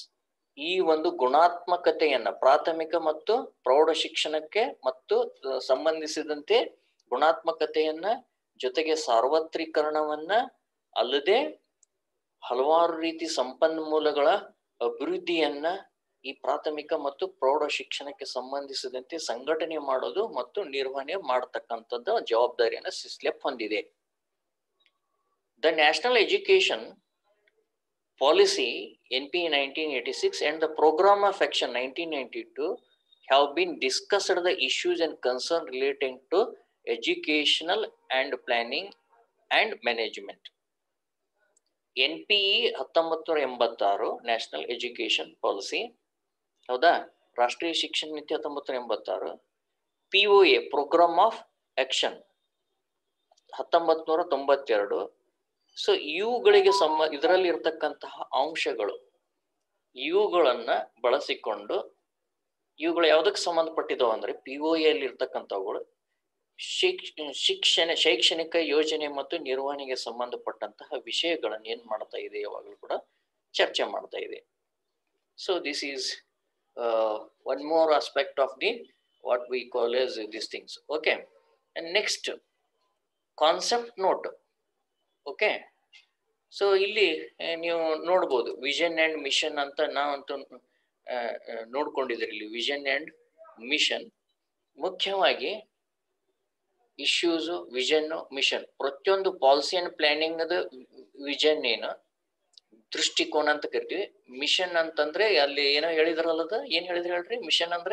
ಈ ಒಂದು ಗುಣಾತ್ಮಕತೆಯನ್ನ ಪ್ರಾಥಮಿಕ ಮತ್ತು ಪ್ರೌಢ ಶಿಕ್ಷಣಕ್ಕೆ ಮತ್ತು ಸಂಬಂಧಿಸಿದಂತೆ ಗುಣಾತ್ಮಕತೆಯನ್ನ ಜೊತೆಗೆ ಸಾರ್ವತ್ರೀಕರಣವನ್ನ ಅಲ್ಲದೆ ಹಲವಾರು ರೀತಿ ಸಂಪನ್ಮೂಲಗಳ ಅಭಿವೃದ್ಧಿಯನ್ನ ಈ ಪ್ರಾಥಮಿಕ ಮತ್ತು ಪ್ರೌಢ ಶಿಕ್ಷಣಕ್ಕೆ ಸಂಬಂಧಿಸಿದಂತೆ ಸಂಘಟನೆ ಮಾಡೋದು ಮತ್ತು ನಿರ್ವಹಣೆ ಮಾಡತಕ್ಕಂಥದ್ದು ಜವಾಬ್ದಾರಿಯನ್ನ ಸಿಸ್ಲೆಪ್ ಹೊಂದಿದೆ. The national education policy N P nineteen eighty-six and the program of action nineteen ninety-two have been discussed the issues and concerns relating to educational and planning and management. N P E ಹತ್ತೊಂಬತ್ತು ನೂರ ಎಂಬತ್ತಾರು ನ್ಯಾಷನಲ್ ಎಜುಕೇಶನ್ ಪಾಲಿಸಿ ಹೌದಾ, ರಾಷ್ಟ್ರೀಯ ಶಿಕ್ಷಣ ನೀತಿ ಹತ್ತೊಂಬತ್ತು ನೂರ ಎಂಬತ್ತಾರು. P O A programme of action ಹತ್ತೊಂಬತ್ತು ನೂರ ತೊಂಬತ್ತೆರಡು. ಸೊ ಇವುಗಳಿಗೆ ಸಂಬ ಇದರಲ್ಲಿ ಇರ್ತಕ್ಕಂತಹ ಅಂಶಗಳು ಇವುಗಳನ್ನ ಬಳಸಿಕೊಂಡು ಇವುಗಳು ಯಾವುದಕ್ಕೆ ಸಂಬಂಧಪಟ್ಟಿದ್ದಾವೆ ಅಂದ್ರೆ ಪಿ ಒ ಎಲ್ಲಿ ಇರ್ತಕ್ಕಂಥವುಗಳು ಶಿಕ್ಷ ಶಿಕ್ಷಣ ಶೈಕ್ಷಣಿಕ ಯೋಜನೆ ಮತ್ತು ನಿರ್ವಹಣೆಗೆ ಸಂಬಂಧಪಟ್ಟಂತಹ ವಿಷಯಗಳನ್ನು ಏನ್ ಮಾಡ್ತಾ ಇದೆ, ಯಾವಾಗಲೂ ಕೂಡ ಚರ್ಚೆ ಮಾಡ್ತಾ ಇದೆ. So this is one more aspect of the what we call as this things. Okay, and next concept note. Okay, so ಇಲ್ಲಿ ನೀವು ನೋಡ್ಬೋದು ವಿಷನ್ ಅಂಡ್ ಮಿಷನ್ ಅಂತ ನಾವಂತೂ ನೋಡ್ಕೊಂಡಿದ್ದೀರಿ. ಇಲ್ಲಿ ವಿಷನ್ ಅಂಡ್ ಮಿಷನ್ ಮುಖ್ಯವಾಗಿ ಇಶ್ಯೂಸ್, ವಿಷನ್, ಮಿಷನ್ ಪ್ರತಿಯೊಂದು ಪಾಲಿಸಿ ಅಂಡ್ ಪ್ಲಾನಿಂಗ್ ಅದ ವಿಷನ್ ಏನು ದೃಷ್ಟಿಕೋನ ಅಂತ ಕರಿತೀವಿ. ಮಿಷನ್ ಅಂತಂದ್ರೆ ಅಲ್ಲಿ ಏನೋ ಹೇಳಿದ್ರಲ್ಲದ ಏನ್ ಹೇಳಿದ್ರಿ ಹೇಳ್ರಿ? ಮಿಷನ್ ಅಂದ್ರೆ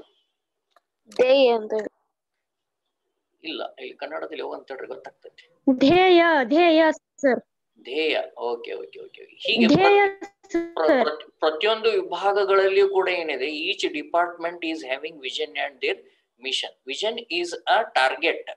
ಇಲ್ಲ, ಇಲ್ಲಿ ಕನ್ನಡದಲ್ಲಿ ಹೋಗ ಅಂತ ಹೇಳ್ರಿ ಗೊತ್ತಾಗ್ತದೆ. ಧ್ಯೇಯ ಧ್ಯೇಯ ಸರ್, ಧ್ಯೇಯ. ಓಕೆ ಓಕೆ ಓಕೆ ಹೀಗೆ ಪ್ರತಿಯೊಂದು ವಿಭಾಗಗಳಲ್ಲಿಯೂ ಕೂಡ ಏನಿದೆ, each department is having vision and their mission. Vision is a target,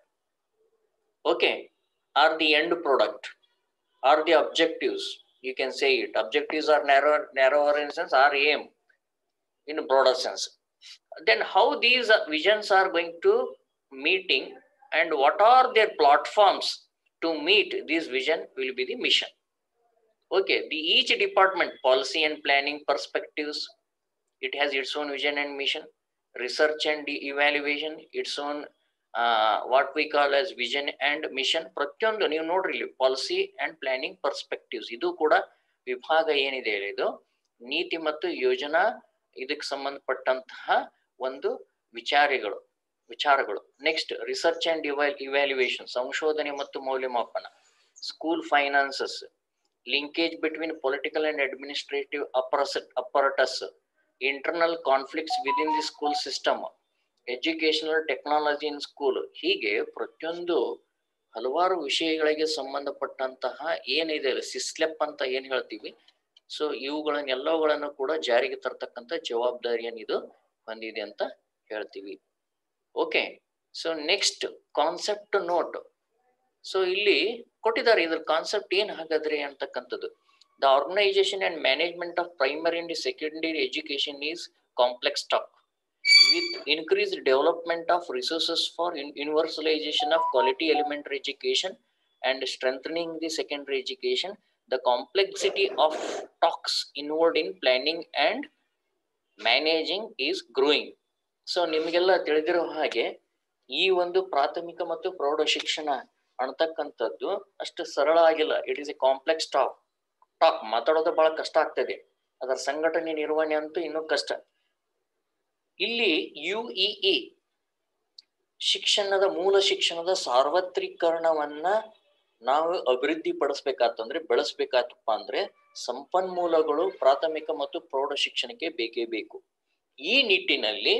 okay, or the end product, or the objectives. You can say it. Objectives are narrow, narrower in sense, are aim in a broader sense. Then how these visions are going to meeting and what are their platforms to meet this vision will be the mission. Okay, the each department, policy and planning perspectives, it has its own vision and mission. Research and evaluation, its own uh, what we call as vision and mission. ಪ್ರತಿಯೊಂದು ನೀವು ನೋಡ್ರಿ ಇಲ್ಲಿ ಪಾಲಿಸಿ ಅಂಡ್ ಪ್ಲಾನಿಂಗ್ ಪರ್ಸ್ಪೆಕ್ಟಿವ್ಸ್, ಇದು ಕೂಡ ವಿಭಾಗ ಏನಿದೆ ಇದು ನೀತಿ ಮತ್ತು ಯೋಜನಾ ಇದಕ್ಕೆ ಸಂಬಂಧಪಟ್ಟಂತಹ ಒಂದು ವಿಚಾರಗಳು ವಿಚಾರಗಳು ನೆಕ್ಸ್ಟ್ ರಿಸರ್ಚ್ ಅಂಡ್ ಇವ್ಯಾಲ್ಯೂಯೇಷನ್, ಸಂಶೋಧನೆ ಮತ್ತು ಮೌಲ್ಯಮಾಪನ. School finances, linkage between political and administrative apparatus, internal conflicts within the school system, educational technology in school. ಹೀಗೆ ಪ್ರತಿಯೊಂದು ಹಲವಾರು ವಿಷಯಗಳಿಗೆ ಸಂಬಂಧಪಟ್ಟಂತಹ ಏನಿದೆ ಸಿಸ್ಲೆಪ್ ಅಂತ ಏನ್ ಹೇಳ್ತೀವಿ, ಸೊ ಇವುಗಳನ್ನೆಲ್ಲವುಗಳನ್ನು ಕೂಡ ಜಾರಿಗೆ ತರ್ತಕ್ಕಂಥ ಜವಾಬ್ದಾರಿಯನ್ನು ಇದು ಹೊಂದಿದೆ ಅಂತ ಹೇಳ್ತೀವಿ. Okay, so next concept note. So ಇಲ್ಲಿ ಕೊಟ್ಟಿದ್ದಾರೆ ಇದ್ರ ಕಾನ್ಸೆಪ್ಟ್ ಏನ್ ಹಾಗಾದ್ರೆ ಅಂತಕ್ಕಂಥದ್ದು. The organisation and management of primary and secondary education is complex task with increased development of resources for universalization of quality elementary education and strengthening the secondary education. The complexity of talks involved in planning and managing is growing. So ನಿಮಗೆಲ್ಲ ತಿಳಿದಿರೋ ಹಾಗೆ ಈ ಒಂದು ಪ್ರಾಥಮಿಕ ಮತ್ತು ಪ್ರೌಢ ಶಿಕ್ಷಣ ಅಂತಕ್ಕಂಥದ್ದು ಅಷ್ಟು ಸರಳ ಆಗಿಲ್ಲ. It is a complex task task ಮಾತಾಡೋದು ಬಹಳ ಕಷ್ಟ ಆಗ್ತದೆ. ಅದರ ಸಂಘಟನೆ ನಿರ್ವಹಣೆ ಅಂತೂ ಇನ್ನೂ ಕಷ್ಟ. ಇಲ್ಲಿ ಯು ಇ ಇ ಶಿಕ್ಷಣದ ಮೂಲ ಶಿಕ್ಷಣದ ಸಾರ್ವತ್ರೀಕರಣವನ್ನ ನಾವು ಅಭಿವೃದ್ಧಿ ಪಡಿಸ್ಬೇಕಾತಂದ್ರೆ ಬೆಳೆಸ್ಬೇಕಾತಪ್ಪ ಅಂದ್ರೆ ಸಂಪನ್ಮೂಲಗಳು ಪ್ರಾಥಮಿಕ ಮತ್ತು ಪ್ರೌಢ ಶಿಕ್ಷಣಕ್ಕೆ ಬೇಕೇ ಬೇಕು. ಈ ನಿಟ್ಟಿನಲ್ಲಿ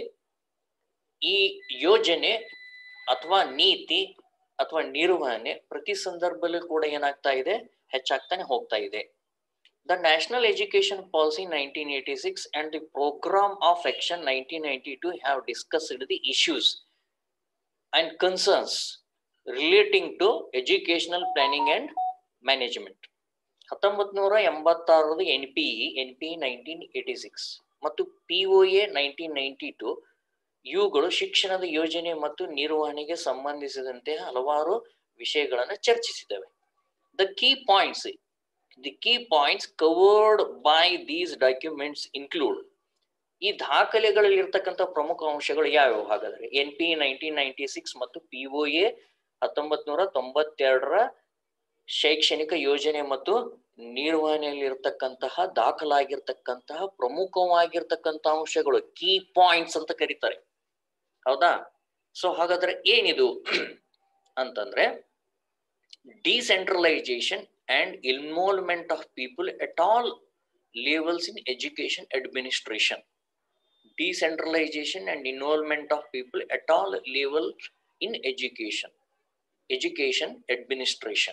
ಈ ಯೋಜನೆ ಅಥವಾ ನೀತಿ ಅಥವಾ ನಿರ್ವಹಣೆ ಪ್ರತಿ ಸಂದರ್ಭದಲ್ಲೂ ಕೂಡ ಏನಾಗ್ತಾ ಇದೆ, ಹೆಚ್ಚಾಗ್ತಾನೆ ಹೋಗ್ತಾ ಇದೆ. The National Education Policy nineteen eighty-six and the Program of Action nineteen ninety-two have discussed the issues and concerns relating to educational planning and management. ಹತ್ತೊಂಬತ್ತು ನೂರ ಎಂಬತ್ತಾರರದ N P E N P nineteen eighty six ಮತ್ತು P O A nineteen ninety two ಇವುಗಳು ಶಿಕ್ಷಣದ ಯೋಜನೆ ಮತ್ತು ನಿರ್ವಹಣೆಗೆ ಸಂಬಂಧಿಸಿದಂತೆ ಹಲವಾರು ವಿಷಯಗಳನ್ನು ಚರ್ಚಿಸಿದವೆ. The key points The key points covered by these documents include ಈ ದಾಖಲೆಗಳಲ್ಲಿ ಇರ್ತಕ್ಕಂಥ ಪ್ರಮುಖ ಅಂಶಗಳು ಯಾವ್ಯಾವ ಹಾಗಾದ್ರೆ N P nineteen ninety six ಮತ್ತು ಪಿ ಒ ಎ ಹತ್ತೊಂಬತ್ ನೂರ ತೊಂಬತ್ತೆರಡರ ಶೈಕ್ಷಣಿಕ ಯೋಜನೆ ಮತ್ತು ನಿರ್ವಹಣೆಯಲ್ಲಿ ಇರ್ತಕ್ಕಂತಹ ದಾಖಲಾಗಿರ್ತಕ್ಕಂತಹ ಪ್ರಮುಖವಾಗಿರ್ತಕ್ಕಂಥ ಅಂಶಗಳು ಕೀ ಪಾಯಿಂಟ್ಸ್ ಅಂತ ಕರೀತಾರೆ. ಹೌದಾ? ಸೊ ಹಾಗಾದ್ರೆ ಏನಿದು ಅಂತಂದ್ರೆ decentralisation and involvement of people at all levels in education administration. Decentralization and involvement of people at all levels in education. Education administration.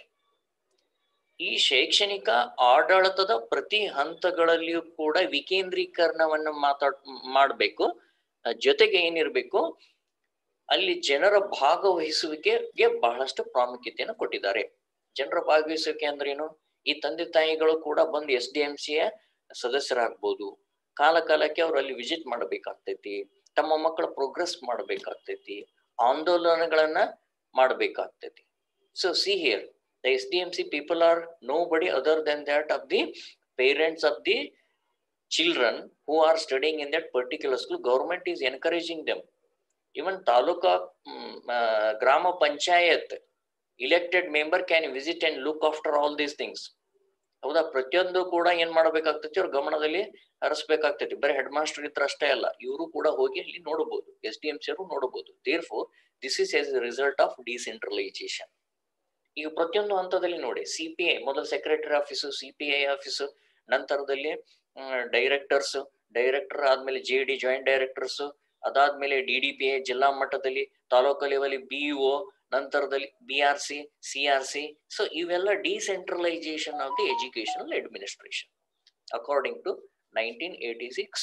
ಈ ಶೈಕ್ಷಣಿಕ ಆಡಳಿತದ ಪ್ರತಿ ಹಂತಗಳಲ್ಲಿಯೂ ಕೂಡ ವಿಕೇಂದ್ರೀಕರಣವನ್ನು ಮಾತಾಡ್ ಮಾಡಬೇಕು. ಜೊತೆಗೆ ಏನಿರಬೇಕು, ಅಲ್ಲಿ ಜನರ ಭಾಗವಹಿಸುವಿಕೆಗೆ ಬಹಳಷ್ಟು ಪ್ರಾಮುಖ್ಯತೆಯನ್ನು ಕೊಟ್ಟಿದ್ದಾರೆ. ಜನರ ಭಾಗವಹಿಸುವಿಕೆ ಅಂದ್ರೇನು? ಈ ತಂದೆ ತಾಯಿಗಳು ಕೂಡ ಬಂದು ಎಸ್ ಡಿ ಎಂ ಸಿಯ ಸದಸ್ಯರಾಗ್ಬೋದು. ಕಾಲ ಕಾಲಕ್ಕೆ ಅವ್ರು ಅಲ್ಲಿ ವಿಸಿಟ್ ಮಾಡಬೇಕಾಗ್ತೈತಿ, ತಮ್ಮ ಮಕ್ಕಳ ಪ್ರೋಗ್ರೆಸ್ ಮಾಡಬೇಕಾಗ್ತೈತಿ, ಆಂದೋಲನಗಳನ್ನ ಮಾಡಬೇಕಾಗ್ತೈತಿ. So see here the S D M C people are nobody other than that of the parents of the children who are studying in that particular school. Government is encouraging them. Even taluka ಗ್ರಾಮ panchayat elected member can visit and look after all these things. ಹೌದಾ? ಪ್ರತಿಯೊಂದು ಕೂಡ ಏನ್ ಮಾಡ್ಬೇಕಾಗ್ತೈತಿ, ಅವ್ರ ಗಮನದಲ್ಲಿ ಹರಿಸ್ಬೇಕಾಗ್ತೈತಿ. ಬರೀ ಹೆಡ್ ಮಾಸ್ಟರ್ ಇದ್ರ ಅಷ್ಟೇ ಅಲ್ಲ, ಇವರು ಕೂಡ ಹೋಗಿ ಅಲ್ಲಿ ನೋಡಬಹುದು, ಎಸ್ ಡಿ ಎಂ ಸಿ ಅವರು ನೋಡಬಹುದು. Therefore this is as result of decentralisation. ಈಗ ಪ್ರತಿಯೊಂದು ಹಂತದಲ್ಲಿ ನೋಡಿ, ಸಿ ಪಿ ಐ ಮೊದಲು secretary office, C P I office, ನಂತರದಲ್ಲಿ ಡೈರೆಕ್ಟರ್ಸ್, ಡೈರೆಕ್ಟರ್ ಆದ್ಮೇಲೆ ಜೆ ಡಿ ಜಾಯಿಂಟ್ ಡೈರೆಕ್ಟರ್ಸ್, ಅದಾದ್ಮೇಲೆ ಡಿ ಡಿ ಪಿ ಐ ಜಿಲ್ಲಾ ಮಟ್ಟದಲ್ಲಿ, ತಾಲೂಕು ಲೆವೆಲ್ ಬಿ ಒ, ನಂತರದಲ್ಲಿ B R C, C R C. So ಇವೆಲ್ಲ decentralisation of the educational administration according to nineteen eighty six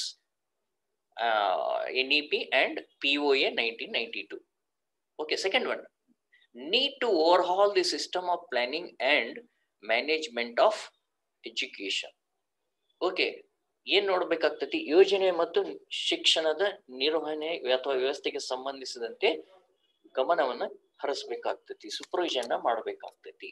N E P and P O A nineteen ninety two. Okay, second one, need to overhaul the system of planning and management of education. Okay, ಏನ್ ನೋಡ್ಬೇಕಾಗ್ತತಿ? ಯೋಜನೆ ಮತ್ತು ಶಿಕ್ಷಣದ ನಿರ್ವಹಣೆ ಅಥವಾ ವ್ಯವಸ್ಥೆಗೆ ಸಂಬಂಧಿಸಿದಂತೆ ಗಮನವನ್ನ ಹರಿಸಬೇಕಾಗ್ತತಿ, ಸೂಪರ್ವಿಷನ್ ಮಾಡಬೇಕಾಗ್ತತಿ.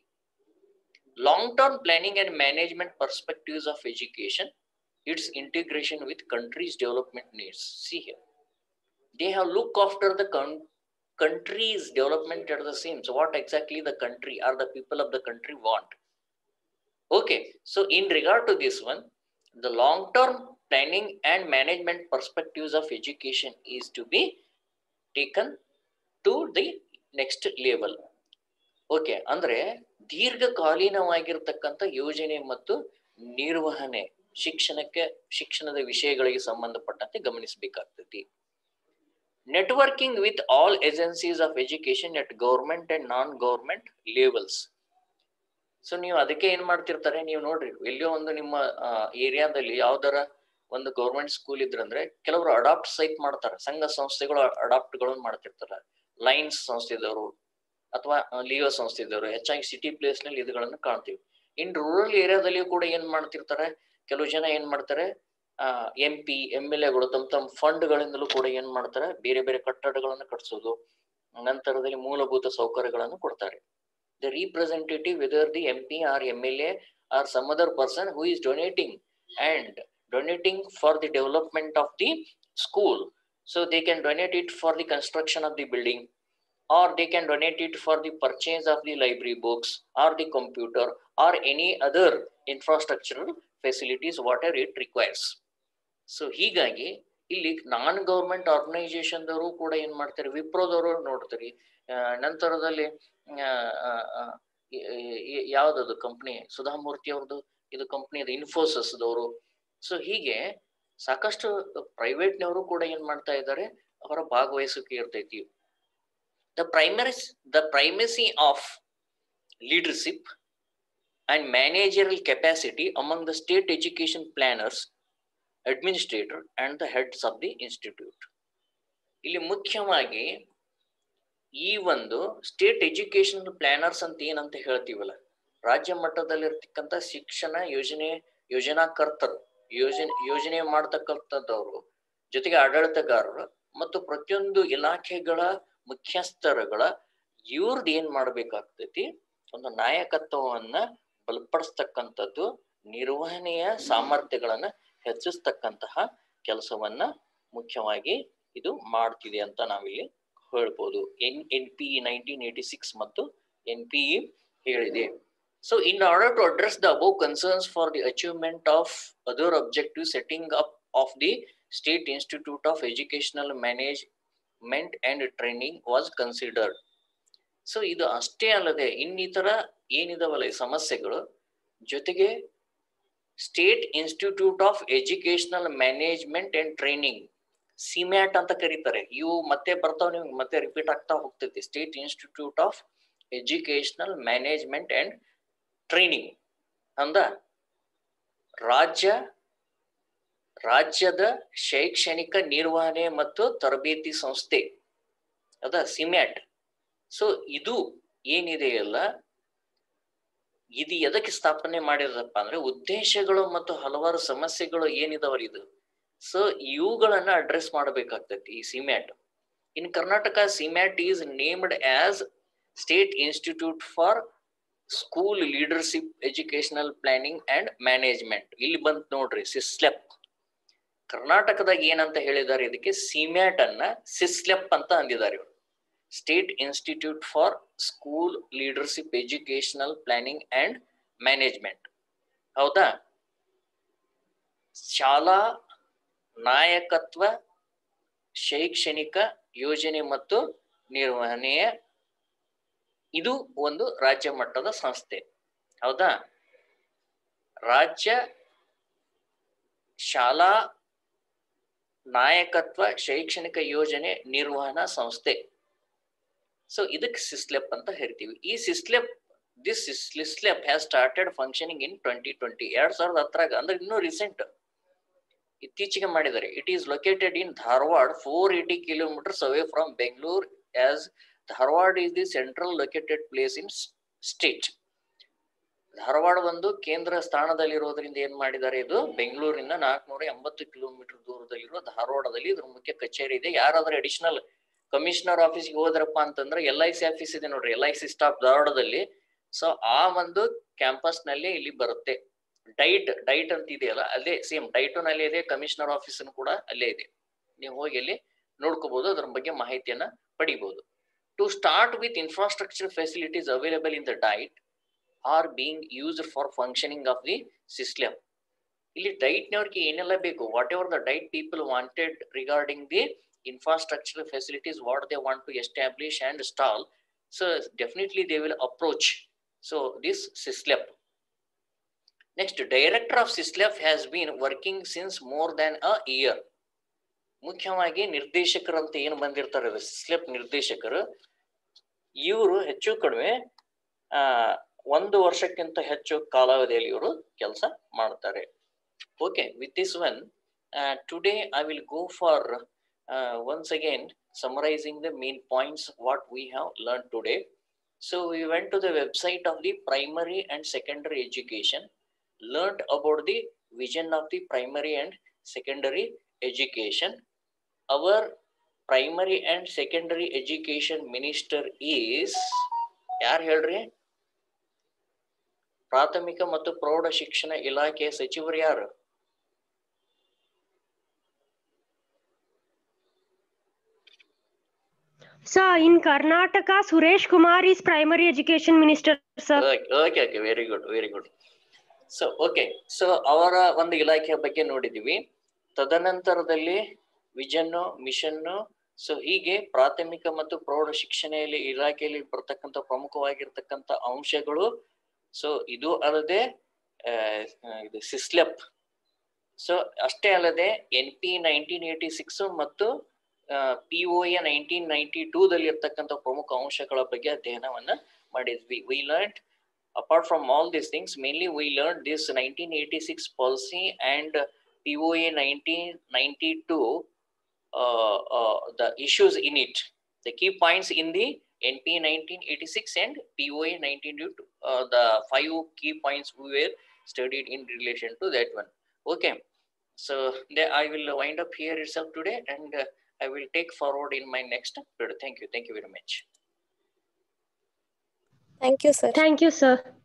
Long term planning and management perspectives of education, its integration with country's development needs. See here they have look after the con- country's development at the same. So what exactly the country or the people of the country want? Okay, so in regard to this one, the long term planning and management perspectives of education is to be taken to the next level. Okay, ಅಂದ್ರೆ ದೀರ್ಘಕಾಲೀನವಾಗಿರ್ತಕ್ಕಂಥ ಯೋಜನೆ ಮತ್ತು ನಿರ್ವಹಣೆ ಶಿಕ್ಷಣಕ್ಕೆ ಶಿಕ್ಷಣದ ವಿಷಯಗಳಿಗೆ ಸಂಬಂಧಪಟ್ಟಂತೆ ಗಮನಿಸಬೇಕಾಗ್ತೈತಿ. Networking with all agencies of education at government and non government levels. So ನೀವು ಅದಕ್ಕೆ ಏನ್ ಮಾಡ್ತಿರ್ತಾರೆ, ನೀವು ನೋಡ್ರಿ ಎಲ್ಲಿಯೋ ಒಂದು ನಿಮ್ಮ ಏರಿಯಾದಲ್ಲಿ ಯಾವ್ದಾರ ಒಂದು ಗೌರ್ಮೆಂಟ್ ಸ್ಕೂಲ್ ಇದ್ರಂದ್ರೆ ಕೆಲವರು ಅಡಾಪ್ಟ್ ಸೈಟ್ ಮಾಡ್ತಾರೆ, ಸಂಘ ಸಂಸ್ಥೆಗಳು ಅಡಾಪ್ಟ್ ಗಳನ್ನು ಮಾಡ್ತಿರ್ತಾರೆ. ಲೈನ್ಸ್ ಸಂಸ್ಥೆದವರು ಅಥವಾ ಲಿಯೋ ಸಂಸ್ಥೆದವರು ಹೆಚ್ಚಾಗಿ ಸಿಟಿ ಪ್ಲೇಸ್ ನಲ್ಲಿ ಇದುಗಳನ್ನು ಕಾಣ್ತೀವಿ. ಇನ್ ರೂರಲ್ ಏರಿಯಾದಲ್ಲಿಯೂ ಕೂಡ ಏನ್ ಮಾಡ್ತಿರ್ತಾರೆ, ಕೆಲವು ಜನ ಏನ್ ಮಾಡ್ತಾರೆ, ಆ ಎಂ ಪಿ ಎಂ ಎಲ್ ಎಗಳು ತಮ್ಮ ತಮ್ಮ ಫಂಡ್ ಗಳಿಂದಲೂ ಕೂಡ ಏನ್ ಮಾಡ್ತಾರೆ, ಬೇರೆ ಬೇರೆ ಕಟ್ಟಡಗಳನ್ನು ಕಟ್ಸೋದು, ನಂತರದಲ್ಲಿ ಮೂಲಭೂತ ಸೌಕರ್ಯಗಳನ್ನು ಕೊಡ್ತಾರೆ. The representative, whether the M P or M L A or some other person who is donating and donating for the development of the school, so they can donate it for the construction of the building, or they can donate it for the purchase of the library books or the computer or any other infrastructural facilities whatever it requires. So ಹೀಗಾಗಿ ಇಲ್ಲಿ ನಾನ್ ಗೌರ್ಮೆಂಟ್ ಆರ್ಗನೈಸೇಷನ್ ದವರು ಕೂಡ ಏನ್ ಮಾಡ್ತಾರೆ, ವಿಪ್ರೋದವರು ನೋಡ್ತಾರೆ, ನಂತರದಲ್ಲಿ ಯಾವ್ದದು ಕಂಪ್ನಿ ಸುಧಾಮೂರ್ತಿ ಅವ್ರದ್ದು ಇದು ಕಂಪ್ನಿ ಅದು ಇನ್ಫೋಸಿಸ್ದವರು. ಸೊ ಹೀಗೆ ಸಾಕಷ್ಟು ಪ್ರೈವೇಟ್ನವರು ಕೂಡ ಏನ್ ಮಾಡ್ತಾ ಇದ್ದಾರೆ, ಅವರ ಭಾಗವಹಿಸುವಿಕೆ ಇರ್ತೈತಿ. The primary the primacy of leadership and managerial capacity among the state education planners, administrator and the heads of the institute. ಇಲ್ಲಿ ಮುಖ್ಯವಾಗಿ ಈ ಒಂದು ಸ್ಟೇಟ್ ಎಜುಕೇಶನ್ ಪ್ಲಾನರ್ಸ್ ಅಂತ ಏನಂತ ಹೇಳ್ತೀವಲ್ಲ, ರಾಜ್ಯ ಮಟ್ಟದಲ್ಲಿರ್ತಕ್ಕಂಥ ಶಿಕ್ಷಣ ಯೋಜನೆ ಯೋಜನಾಕರ್ತರು, ಯೋಜನೆ ಯೋಜನೆ ಮಾಡ್ತಕ್ಕಂಥದ್ದವರು, ಜೊತೆಗೆ ಆಡಳಿತಗಾರರು ಮತ್ತು ಪ್ರತಿಯೊಂದು ಇಲಾಖೆಗಳ ಮುಖ್ಯಸ್ಥರುಗಳ ಇವ್ರದ್ದು ಏನ್ ಮಾಡ್ಬೇಕಾಗ್ತೈತಿ, ಒಂದು ನಾಯಕತ್ವವನ್ನ ಬಲಪಡಿಸ್ತಕ್ಕಂಥದ್ದು ನಿರ್ವಹಣೆಯ ಸಾಮರ್ಥ್ಯಗಳನ್ನ ಹೆಚ್ಚಿಸ್ತಕ್ಕಂತಹ ಕೆಲಸವನ್ನ ಮುಖ್ಯವಾಗಿ ಇದು ಮಾಡ್ತಿದೆ ಅಂತ ನಾವಿಲ್ಲಿ ಹೇಳ್ಬೋದು. N N P nineteen eighty six ಮತ್ತು ಎನ್ ಪಿ ಹೇಳಿದೆ. So in order to address the above concerns for the achievement of other objectives, setting up of the State Institute of Educational Management and Training was considered. So ಇದು ಅಷ್ಟೇ ಅಲ್ಲದೆ ಇನ್ನಿತರ ಏನಿದಾವಲ್ಲ ಈ ಸಮಸ್ಯೆಗಳು ಜೊತೆಗೆ state institute of educational management and training SIEMAT ಅಂತ ಕರೀತಾರೆ. ಇವು ಮತ್ತೆ ಬರ್ತಾವ, ನಿಮ್ಗೆ ಮತ್ತೆ ರಿಪೀಟ್ ಆಗ್ತಾ ಹೋಗ್ತೈತಿ. State institute of educational management and training ಅಂದ ರಾಜ್ಯ ರಾಜ್ಯದ ಶೈಕ್ಷಣಿಕ ನಿರ್ವಹಣೆ ಮತ್ತು ತರಬೇತಿ ಸಂಸ್ಥೆ ಅದ ಸಿಮ್ಯಾಟ್. ಸೊ ಇದು ಏನಿದೆಯಲ್ಲ, ಇದು ಎದಕ್ಕೆ ಸ್ಥಾಪನೆ ಮಾಡಿರಪ್ಪ ಅಂದ್ರೆ ಉದ್ದೇಶಗಳು ಮತ್ತು ಹಲವಾರು ಸಮಸ್ಯೆಗಳು ಏನಿದಾವಲ್ಲ ಇದು, ಸೊ ಇವುಗಳನ್ನ ಅಡ್ರೆಸ್ ಮಾಡಬೇಕಾಗ್ತೈತಿ ಈ SIEMAT. In Karnataka SIEMAT is named as state institute for school leadership educational planning and management. ಇಲ್ಲಿ ಬಂತ್ ನೋಡ್ರಿ ಸಿಸ್ಲೆಪ್. ಕರ್ನಾಟಕದಾಗ ಏನಂತ ಹೇಳಿದ್ದಾರೆ ಇದಕ್ಕೆ, ಸಿಮ್ಯಾಟ್ ಅನ್ನ ಸಿಸ್ಲೆಪ್ ಅಂತ ಅಂದಿದ್ದಾರೆ ಇವರು. State institute for school leadership educational planning and management. ಹೌದಾ? ಶಾಲಾ ನಾಯಕತ್ವ ಶೈಕ್ಷಣಿಕ ಯೋಜನೆ ಮತ್ತು ನಿರ್ವಹಣೆಯ ಇದು ಒಂದು ರಾಜ್ಯ ಮಟ್ಟದ ಸಂಸ್ಥೆ. ಹೌದಾ? ರಾಜ್ಯ ಶಾಲಾ ನಾಯಕತ್ವ ಶೈಕ್ಷಣಿಕ ಯೋಜನೆ ನಿರ್ವಹಣಾ ಸಂಸ್ಥೆ. ಸೊ ಇದಕ್ಕೆ ಸಿಸ್ಲೆಪ್ ಅಂತ ಹೇಳ್ತೀವಿ. ಈ CISLEP this CISLEP has started functioning in twenty twenty ಎರಡ್ ಸಾವಿರದ ಹತ್ತರಾಗ, ಅಂದ್ರೆ ಇನ್ನೂ ರೀಸೆಂಟ್, ಇತ್ತೀಚೆಗೆ ಮಾಡಿದ್ದಾರೆ. It is located in Dharwad, four eighty kilometres away from Bengaluru, as Dharwad is the central located place in state. Dharwad ಒಂದು ಕೇಂದ್ರ ಸ್ಥಾನದಲ್ಲಿರೋದ್ರಿಂದ ಏನ್ ಮಾಡಿದ್ದಾರೆ, ಇದು ಬೆಂಗಳೂರಿನ ನಾಲ್ಕುನೂರ ಎಂಬತ್ತು ಕಿಲೋಮೀಟರ್ ದೂರದಲ್ಲಿರುವ ಧಾರವಾಡದಲ್ಲಿ ಇದ್ರ ಮುಖ್ಯ ಕಚೇರಿ ಇದೆ. ಯಾರಾದ್ರೂ ಅಡಿಷನಲ್ ಕಮಿಷನರ್ ಆಫೀಸ್ಗೆ ಹೋದ್ರಪ್ಪ ಅಂತಂದ್ರೆ ಎಲ್ ಐ ಸಿ ಆಫೀಸ್ ಇದೆ ನೋಡ್ರಿ, ಎಲ್ ಐ ಸಿ ಸ್ಟಾಫ್ ಧಾರವಾಡದಲ್ಲಿ. ಸೊ ಆ ಒಂದು ಕ್ಯಾಂಪಸ್ ನಲ್ಲಿ ಇಲ್ಲಿ ಬರುತ್ತೆ. ಡೈಟ್ ಡೈಟ್ ಅಂತ ಇದೆಯಲ್ಲ, ಅಲ್ಲೇ ಸೇಮ್ ಡೈಟು ನಲ್ಲಿ ಇದೆ, ಕಮಿಷನರ್ ಆಫೀಸ್ ಕೂಡ ಅಲ್ಲೇ ಇದೆ. ನೀವು ಹೋಗಿ ಅಲ್ಲಿ ನೋಡ್ಕೋಬಹುದು, ಅದ್ರ ಬಗ್ಗೆ ಮಾಹಿತಿಯನ್ನ ಪಡಿಬಹುದು. To start with, infrastructure facilities available in the D I T are being used for functioning of the SISLEP. ಇಲ್ಲಿ ಡೈಟ್ ನವರಿಗೆ ಏನೆಲ್ಲ ಬೇಕು, whatever the DIET people wanted regarding the infrastructure facilities, what they want to establish and install, so definitely they will approach so this SISLEP. Next, director of SISLEP has been working since more than a year. ಮುಖ್ಯವಾಗಿ ನಿರ್ದೇಶಕರು ಅಂತ ಏನು ಬಂದಿರ್ತಾರೆ ಸಿಸ್ಲೆಪ್ ನಿರ್ದೇಶಕರು, ಇವರು ಹೆಚ್ಚು ಕಡಿಮೆ ಆ ಒಂದು ವರ್ಷಕ್ಕಿಂತ ಹೆಚ್ಚು ಕಾಲಾವಧಿಯಲ್ಲಿ ಇವರು ಕೆಲಸ ಮಾಡ್ತಾರೆ. Okay, with this one today I will go for once again summarizing the main points what we have learned today. So we went to the website of the primary and secondary education, learned about the vision of the primary and secondary education. Our primary and secondary education minister is ಯಾರು ಹೇಳ್ರಿ? ಪ್ರಾಥಮಿಕ ಮತ್ತು ಪ್ರೌಢ ಶಿಕ್ಷಣ ಇಲಾಖೆಯ ಸಚಿವರು ಯಾರು? Sir, in Karnataka, Suresh Kumar is primary education minister, sir. Okay, okay, very good, very good. So, okay, so ಅವರ ಒಂದು ಇಲಾಖೆಯ ಬಗ್ಗೆ ನೋಡಿದೀವಿ. ತದನಂತರದಲ್ಲಿ ವಿಷನ್ ಮಿಷನ್, ಸೊ ಹೀಗೆ ಪ್ರಾಥಮಿಕ ಮತ್ತು ಪ್ರೌಢ ಶಿಕ್ಷಣದಲ್ಲಿ ಇಲಾಖೆಯಲ್ಲಿ ಬರ್ತಕ್ಕಂಥ ಪ್ರಮುಖವಾಗಿರ್ತಕ್ಕಂಥ ಅಂಶಗಳು. ಸೊ ಇದು ಅಲ್ಲದೆ ಇದು ಸಿಸ್ಲೆಪ್, ಸೊ ಅಷ್ಟೇ ಅಲ್ಲದೆ N P nineteen eighty six ಮತ್ತು P O A nineteen ninety two ದಲ್ಲಿ ಇರ್ತಕ್ಕಂಥ ಪ್ರಮುಖ ಅಂಶಗಳ ಬಗ್ಗೆ ಅಧ್ಯಯನವನ್ನ ಮಾಡಿದ್ವಿ. We learned apart from all these things, mainly we learned this nineteen eighty-six policy and P O A nineteen ninety-two, uh, uh, the issues in it, the key points in the N P nineteen eighty-six and P O A nineteen ninety-two, uh, the five key points we were studied in relation to that one. Okay, so there I will wind up here itself today, and uh, I will take forward in my next period. Thank you. Thank you very much. Thank you, sir. Thank you, sir.